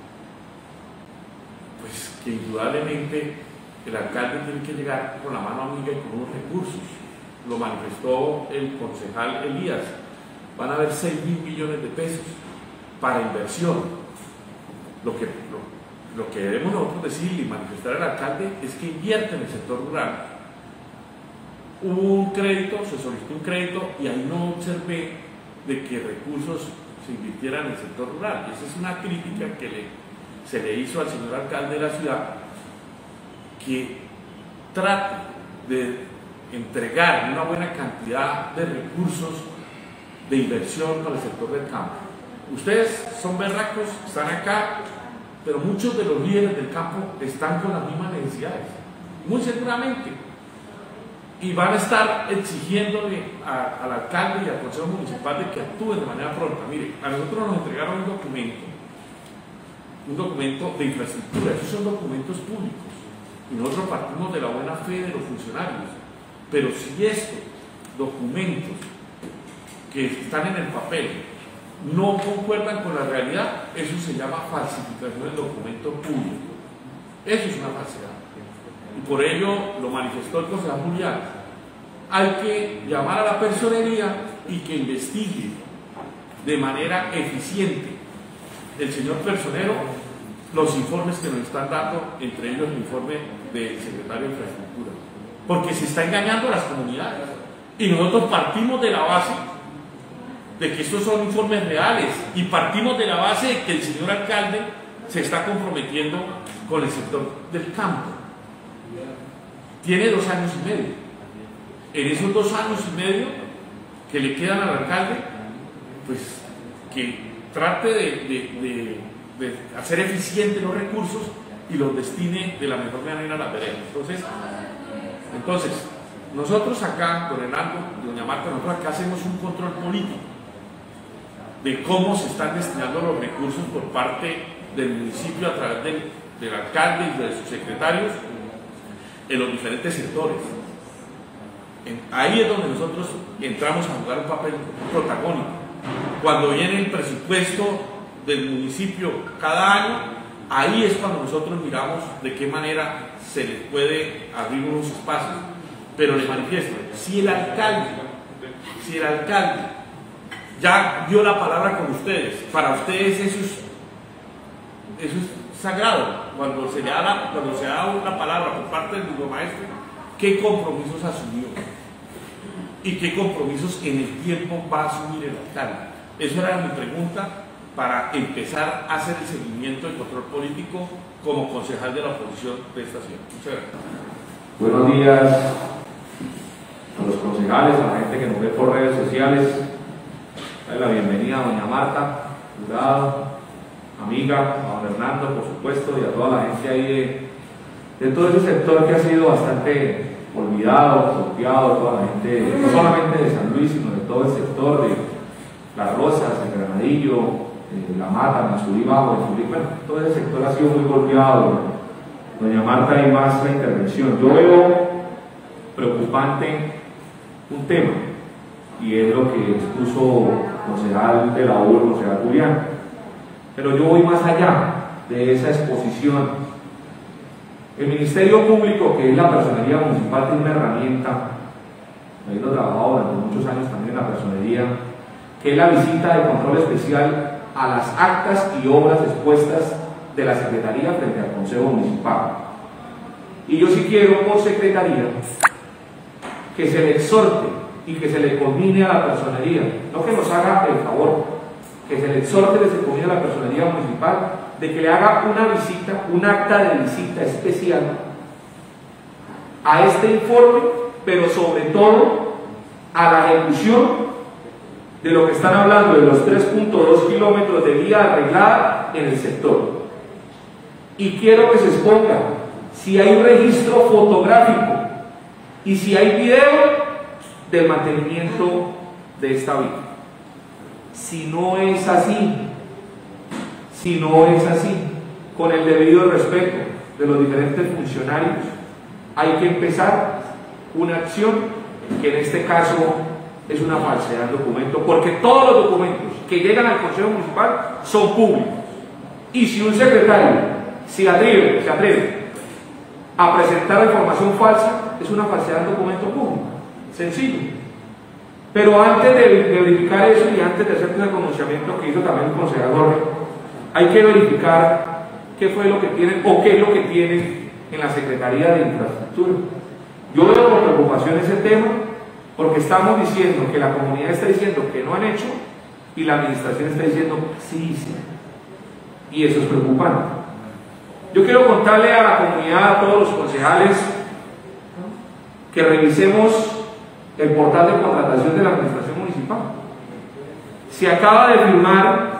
pues que indudablemente el alcalde tiene que llegar con la mano amiga y con unos recursos. Lo manifestó el concejal Elías, van a haber seis mil millones de pesos para inversión. Lo que, lo, lo que debemos nosotros decirle y manifestar al alcalde es que invierte en el sector rural. Hubo un crédito, se solicitó un crédito y ahí no observé de que recursos se invirtieran en el sector rural. Esa es una crítica que le, se le hizo al señor alcalde de la ciudad, que trata de entregar una buena cantidad de recursos de inversión para el sector del campo. Ustedes son berracos, están acá, pero muchos de los líderes del campo están con las mismas necesidades, muy seguramente, y van a estar exigiéndole a, al alcalde y al consejo municipal de que actúen de manera pronta. Mire, a nosotros nos entregaron un documento, un documento de infraestructura, esos son documentos públicos, y nosotros partimos de la buena fe de los funcionarios, pero si estos documentos que están en el papel no concuerdan con la realidad, eso se llama falsificación del documento público. Eso es una falsedad. Y por ello lo manifestó el concejal Julián. Hay que llamar a la personería y que investigue de manera eficiente el señor personero los informes que nos están dando, entre ellos el informe del secretario de Infraestructura, porque se está engañando a las comunidades. Y nosotros partimos de la base de que estos son informes reales y partimos de la base de que el señor alcalde se está comprometiendo con el sector del campo. Tiene dos años y medio. En esos dos años y medio que le quedan al alcalde, pues que trate de, de, de, de hacer eficientes los recursos y los destine de la mejor manera a la veredas. Entonces, entonces, nosotros acá, don Hernando, doña Marta, nosotros acá hacemos un control político de cómo se están destinando los recursos por parte del municipio a través del, del alcalde y de sus secretarios en los diferentes sectores. En, ahí es donde nosotros entramos a jugar un papel protagónico. Cuando viene el presupuesto del municipio cada año, ahí es cuando nosotros miramos de qué manera se les puede abrir unos espacios. Pero le manifiesto, si el alcalde, si el alcalde ya dio la palabra con ustedes, para ustedes eso es, eso es sagrado. Cuando se le da la, cuando se da una palabra por parte del burgomaestre, ¿qué compromisos asumió? ¿Y qué compromisos en el tiempo va a asumir el alcalde? Eso era mi pregunta para empezar a hacer el seguimiento del control político como concejal de la oposición de esta ciudad. Muchas gracias. Buenos días a los concejales, a la gente que nos ve por redes sociales. Doy la bienvenida a doña Marta Jurado, amiga, a don Hernando, por supuesto, y a toda la gente ahí de, de todo ese sector que ha sido bastante olvidado, golpeado, toda la gente, no solamente de San Luis, sino de todo el sector de Las Rosas, el Granadillo, eh, La Mata, Mazurí Bajo, el Zurí, bueno, todo ese sector ha sido muy golpeado. Doña Marta, hay más la intervención. Yo veo preocupante un tema, y es lo que expuso el concejal de la U, el concejal Julián. Pero yo voy más allá de esa exposición. El Ministerio Público, que es la personería municipal, tiene una herramienta, habiendo trabajado durante muchos años también en la personería, que es la visita de control especial a las actas y obras expuestas de la Secretaría frente al Consejo Municipal. Y yo sí quiero, por Secretaría, que se le exhorte y que se le conmine a la personería, no que nos haga el favor, que se le exhorte, que se conmine a la personería municipal, de que le haga una visita, un acta de visita especial a este informe, pero sobre todo a la ejecución de lo que están hablando de los tres punto dos kilómetros de vía arreglada en el sector. Y quiero que se exponga si hay registro fotográfico y si hay video del mantenimiento de esta vía. Si no es así, si no es así, con el debido respeto de los diferentes funcionarios, hay que empezar una acción que en este caso es una falsedad de documento, porque todos los documentos que llegan al Consejo Municipal son públicos. Y si un secretario se atreve, se atreve a presentar información falsa, es una falsedad de documento público. Sencillo. Pero antes de verificar eso y antes de hacer ese pronunciamiento que hizo también el concejal Jorge, hay que verificar qué fue lo que tienen o qué es lo que tienen en la Secretaría de Infraestructura. Yo veo con preocupación ese tema porque estamos diciendo que la comunidad está diciendo que no han hecho y la administración está diciendo sí, sí. Y eso es preocupante. Yo quiero contarle a la comunidad, a todos los concejales, que revisemos el portal de contratación de la administración municipal. Se acaba de firmar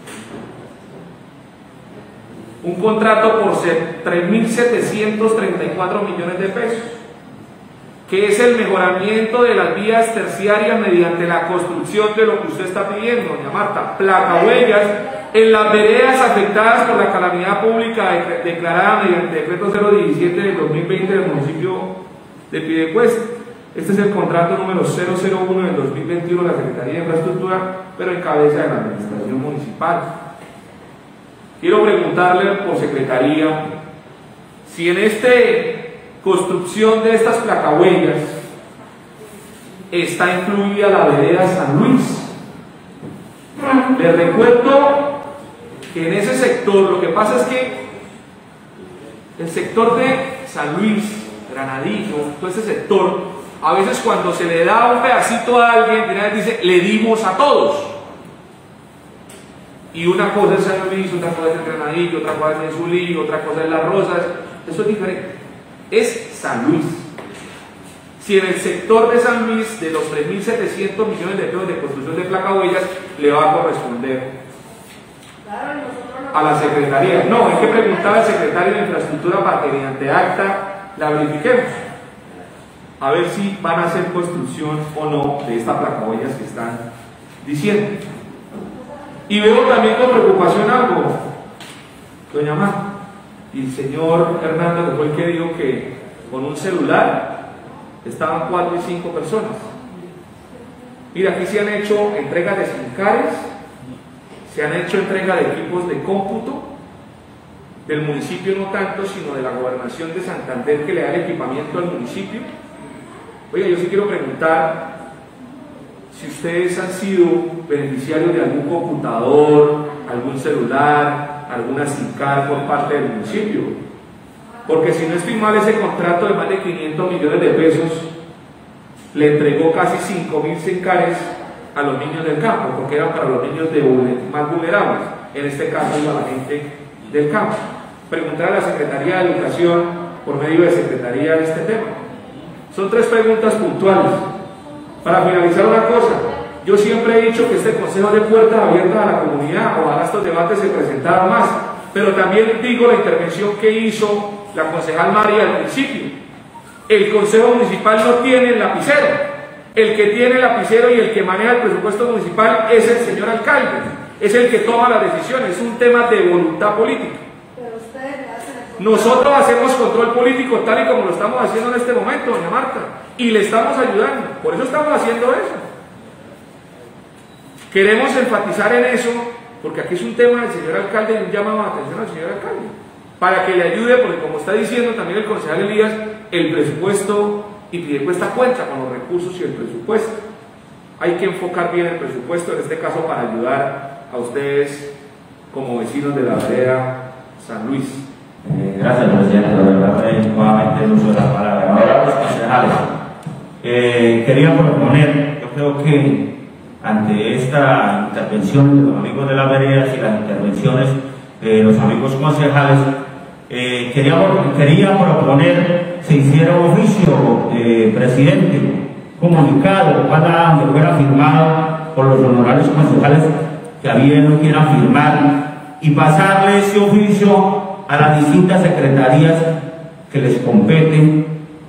un contrato por tres mil setecientos treinta y cuatro millones de pesos, que es el mejoramiento de las vías terciarias mediante la construcción de lo que usted está pidiendo, doña Marta, placahuellas en las veredas afectadas por la calamidad pública de, declarada mediante decreto cero diecisiete del dos mil veinte del municipio de Piedecuesta. Este es el contrato número cero cero uno del dos mil veintiuno de la Secretaría de Infraestructura, pero en cabeza de la Administración Municipal. Quiero preguntarle por Secretaría si en esta construcción de estas placahuellas está incluida la vereda San Luis. Les recuerdo que en ese sector, lo que pasa es que el sector de San Luis, Granadillo, todo ese sector, a veces cuando se le da un pedacito a alguien, dice, le dimos a todos. Y una cosa es San Luis, otra cosa es el Granadillo, otra cosa es el Zulí, otra cosa es Las Rosas. Eso es diferente. Es San Luis. Si en el sector de San Luis, de los tres mil setecientos millones de pesos de construcción de placahuellas, le va a corresponder a la Secretaría. No, hay que preguntar al secretario de Infraestructura para que mediante acta la verifiquemos. A ver si van a hacer construcción o no de estas placahuellas que están diciendo. Y veo también con preocupación algo, doña Marta y el señor Hernando, que fue el que dijo que con un celular estaban cuatro y cinco personas. Mira, aquí se han hecho entregas de SINCARES, se han hecho entrega de equipos de cómputo, del municipio no tanto, sino de la gobernación de Santander, que le da el equipamiento al municipio. Oiga, yo sí quiero preguntar si ustedes han sido beneficiarios de algún computador, algún celular, alguna SIM card por parte del municipio, porque si no estoy mal, ese contrato de más de quinientos millones de pesos le entregó casi cinco mil SIM cards a los niños del campo, porque eran para los niños de más vulnerables, en este caso iba la gente del campo. Preguntar a la Secretaría de Educación por medio de Secretaría de este tema. Son tres preguntas puntuales. Para finalizar una cosa, yo siempre he dicho que este consejo de puertas abiertas a la comunidad, ojalá estos debates se presentaran más, pero también digo la intervención que hizo la concejal María al principio. El consejo municipal no tiene el lapicero, el que tiene el lapicero y el que maneja el presupuesto municipal es el señor alcalde, es el que toma las decisiones, es un tema de voluntad política. Nosotros hacemos control político tal y como lo estamos haciendo en este momento, doña Marta, y le estamos ayudando, por eso estamos haciendo eso. Queremos enfatizar en eso, porque aquí es un tema del señor alcalde y un llamado de atención al señor alcalde, para que le ayude, porque como está diciendo también el concejal Elías, el presupuesto y pide cuesta cuenta con los recursos y el presupuesto. Hay que enfocar bien el presupuesto, en este caso para ayudar a ustedes como vecinos de la vereda San Luis. Eh, gracias, presidente. De verdad, nuevamente el uso de la palabra. Ahora los concejales. Eh, quería proponer, yo creo que ante esta intervención de los amigos de las veredas y las intervenciones de los amigos concejales, eh, quería, quería proponer se hiciera un oficio, eh, presidente, comunicado, ojalá donde fuera firmado por los honorables concejales que había no quieran firmar, y pasarle ese oficio a las distintas secretarías que les competen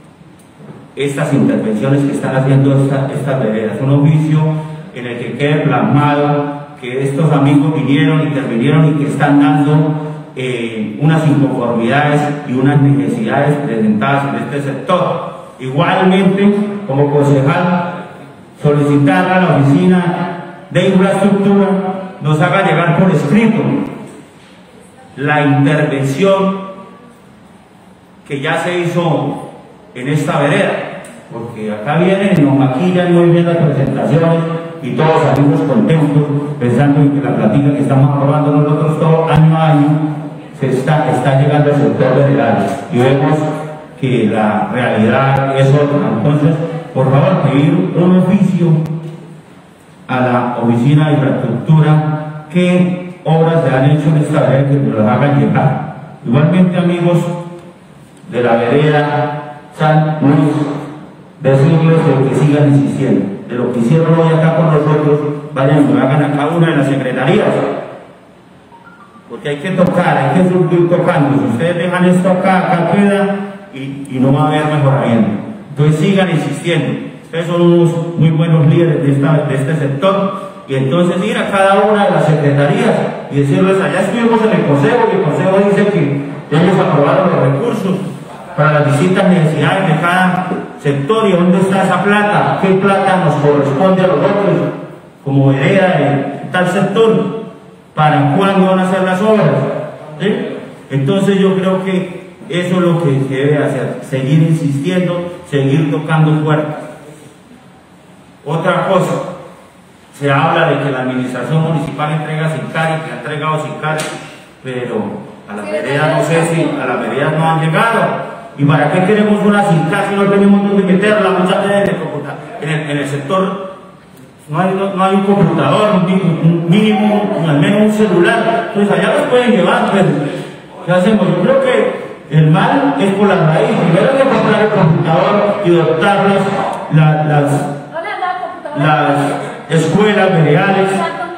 estas intervenciones que están haciendo esta, estas veredas. Un oficio en el que quede plasmado que estos amigos vinieron, intervinieron y que están dando eh, unas inconformidades y unas necesidades presentadas en este sector. Igualmente, como concejal, solicitar a la oficina de infraestructura nos haga llegar por escrito la intervención que ya se hizo en esta vereda, porque acá vienen y nos maquillan muy bien las presentaciones y todos salimos contentos pensando en que la platica que estamos aprobando nosotros todo año a año se está, está llegando al sector veredal y vemos que la realidad es otra. Entonces, por favor, pedir un oficio a la oficina de infraestructura que obras se han hecho en esta vereda que nos las hagan llegar. Igualmente, amigos de la vereda San Luis, decirles de que sigan insistiendo. De lo que hicieron hoy acá con nosotros, vayan y lo hagan a cada una de las secretarías. Porque hay que tocar, hay que subir tocando. Si ustedes dejan esto acá, acá queda y, y no va a haber mejoramiento. Entonces sigan insistiendo. Ustedes son unos muy buenos líderes de, esta, de este sector. Y entonces ir a cada una de las secretarías y decirles, allá estuvimos en el consejo y el consejo dice que ellos aprobaron los recursos para las distintas necesidades de cada sector y dónde está esa plata, qué plata nos corresponde a nosotros como vereda de tal sector, para cuándo van a hacer las obras. ¿Sí? Entonces yo creo que eso es lo que se debe hacer, seguir insistiendo, seguir tocando puertas. Otra cosa, se habla de que la administración municipal entrega SIM card y que ha entregado SIM card, pero a las veredas no sé si a las veredas no han llegado. ¿Y para qué queremos una SIM card si no tenemos dónde meterla? Muchas veces en el, en el sector no hay, no, no hay un computador, un, un mínimo, al menos un celular. Entonces allá los pueden llevar, pero ¿qué hacemos? Yo creo que el mal es por las raíces. Primero hay que comprar el computador y dotar las, la, las, las escuelas veredales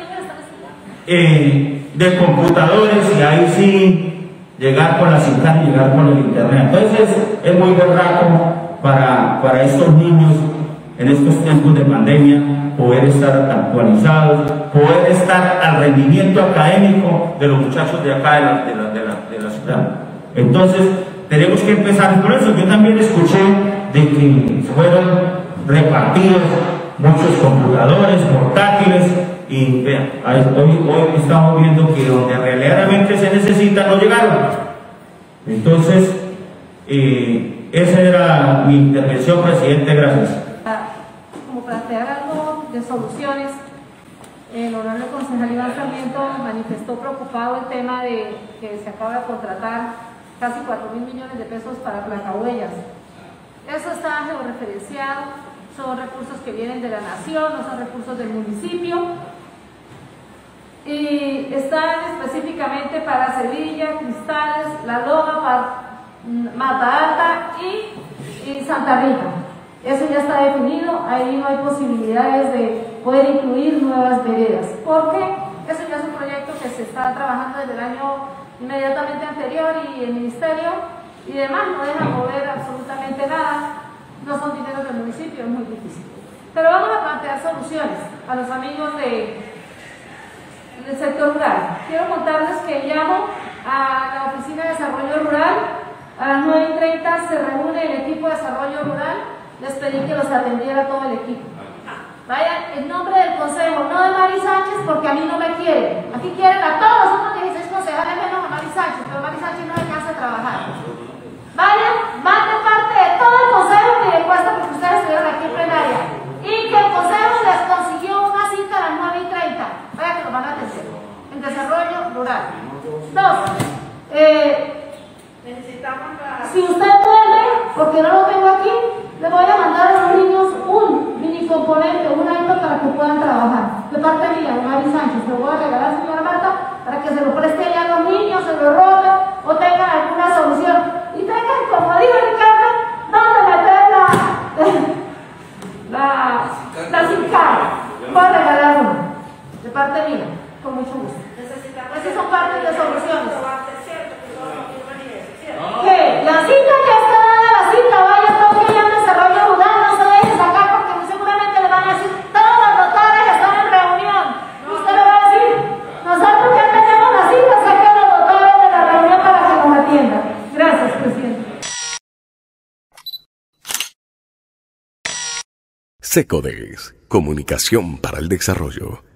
eh, de computadores y ahí sí llegar con la SIM card y llegar con el internet. Entonces es muy berraco para, para estos niños en estos tiempos de pandemia poder estar actualizados, poder estar al rendimiento académico de los muchachos de acá de la, de la, de la, de la ciudad. Entonces tenemos que empezar por eso. Yo también escuché de que fueron repartidos muchos computadores portátiles y vean, hoy, hoy estamos viendo que donde realmente se necesita no llegaron. Entonces, eh, esa era mi intervención, presidente, gracias. Como plantear algo de soluciones, el honorable concejal Iván Sarmiento manifestó preocupado el tema de que se acaba de contratar casi cuatro mil millones de pesos para placahuellas. Eso está georreferenciado, son recursos que vienen de la nación, no son recursos del municipio, y están específicamente para Sevilla, Cristales, La Loma, para Mata Alta y, y Santa Rita. Eso ya está definido, ahí no hay posibilidades de poder incluir nuevas veredas, porque eso ya es un proyecto que se está trabajando desde el año inmediatamente anterior y el ministerio y demás no dejan mover absolutamente nada, no son dineros del municipio, es muy difícil. Pero vamos a plantear soluciones a los amigos de, del sector rural. Quiero contarles que llamo a la Oficina de Desarrollo Rural, a las nueve y treinta se reúne el equipo de Desarrollo Rural, les pedí que los atendiera todo el equipo. Vayan en nombre del consejo, no de Mari Sánchez, porque a mí no me quieren. Aquí quieren a todos los otros dieciséis concejales menos a Mari Sánchez, pero Mari Sánchez no alcanza a trabajar. Vayan, van de parte de todo el consejo que le cuesta porque ustedes estuvieron aquí en plenaria. Y que el consejo les consiguió una cita a las nueve y treinta. Vaya que lo van a atender. En desarrollo rural. Dos, eh, si usted vuelve, porque no lo tengo aquí, le voy a mandar a los niños un mini componente, un iPad para que puedan trabajar. De parte mía, de Mari Sánchez, se lo voy a regalar a señora Marta para que se lo preste ya a los niños, se lo roben o tengan alguna solución. Y tengan, como dijo Ricardo, dónde meter la, la, la SIM card. Voy a regalar uno. De parte mía, con mucho gusto. Esas son partes de soluciones. Que la cita que está dada, la cita, vaya todo que ya en desarrollo rural, no se deje sacar porque muy seguramente le van a decir todos los doctores están en reunión. Y usted le va a decir, nosotros ya tenemos la cita, saquen los doctores de la reunión para que nos atiendan. Gracias, presidente. SECODES, Comunicación para el Desarrollo.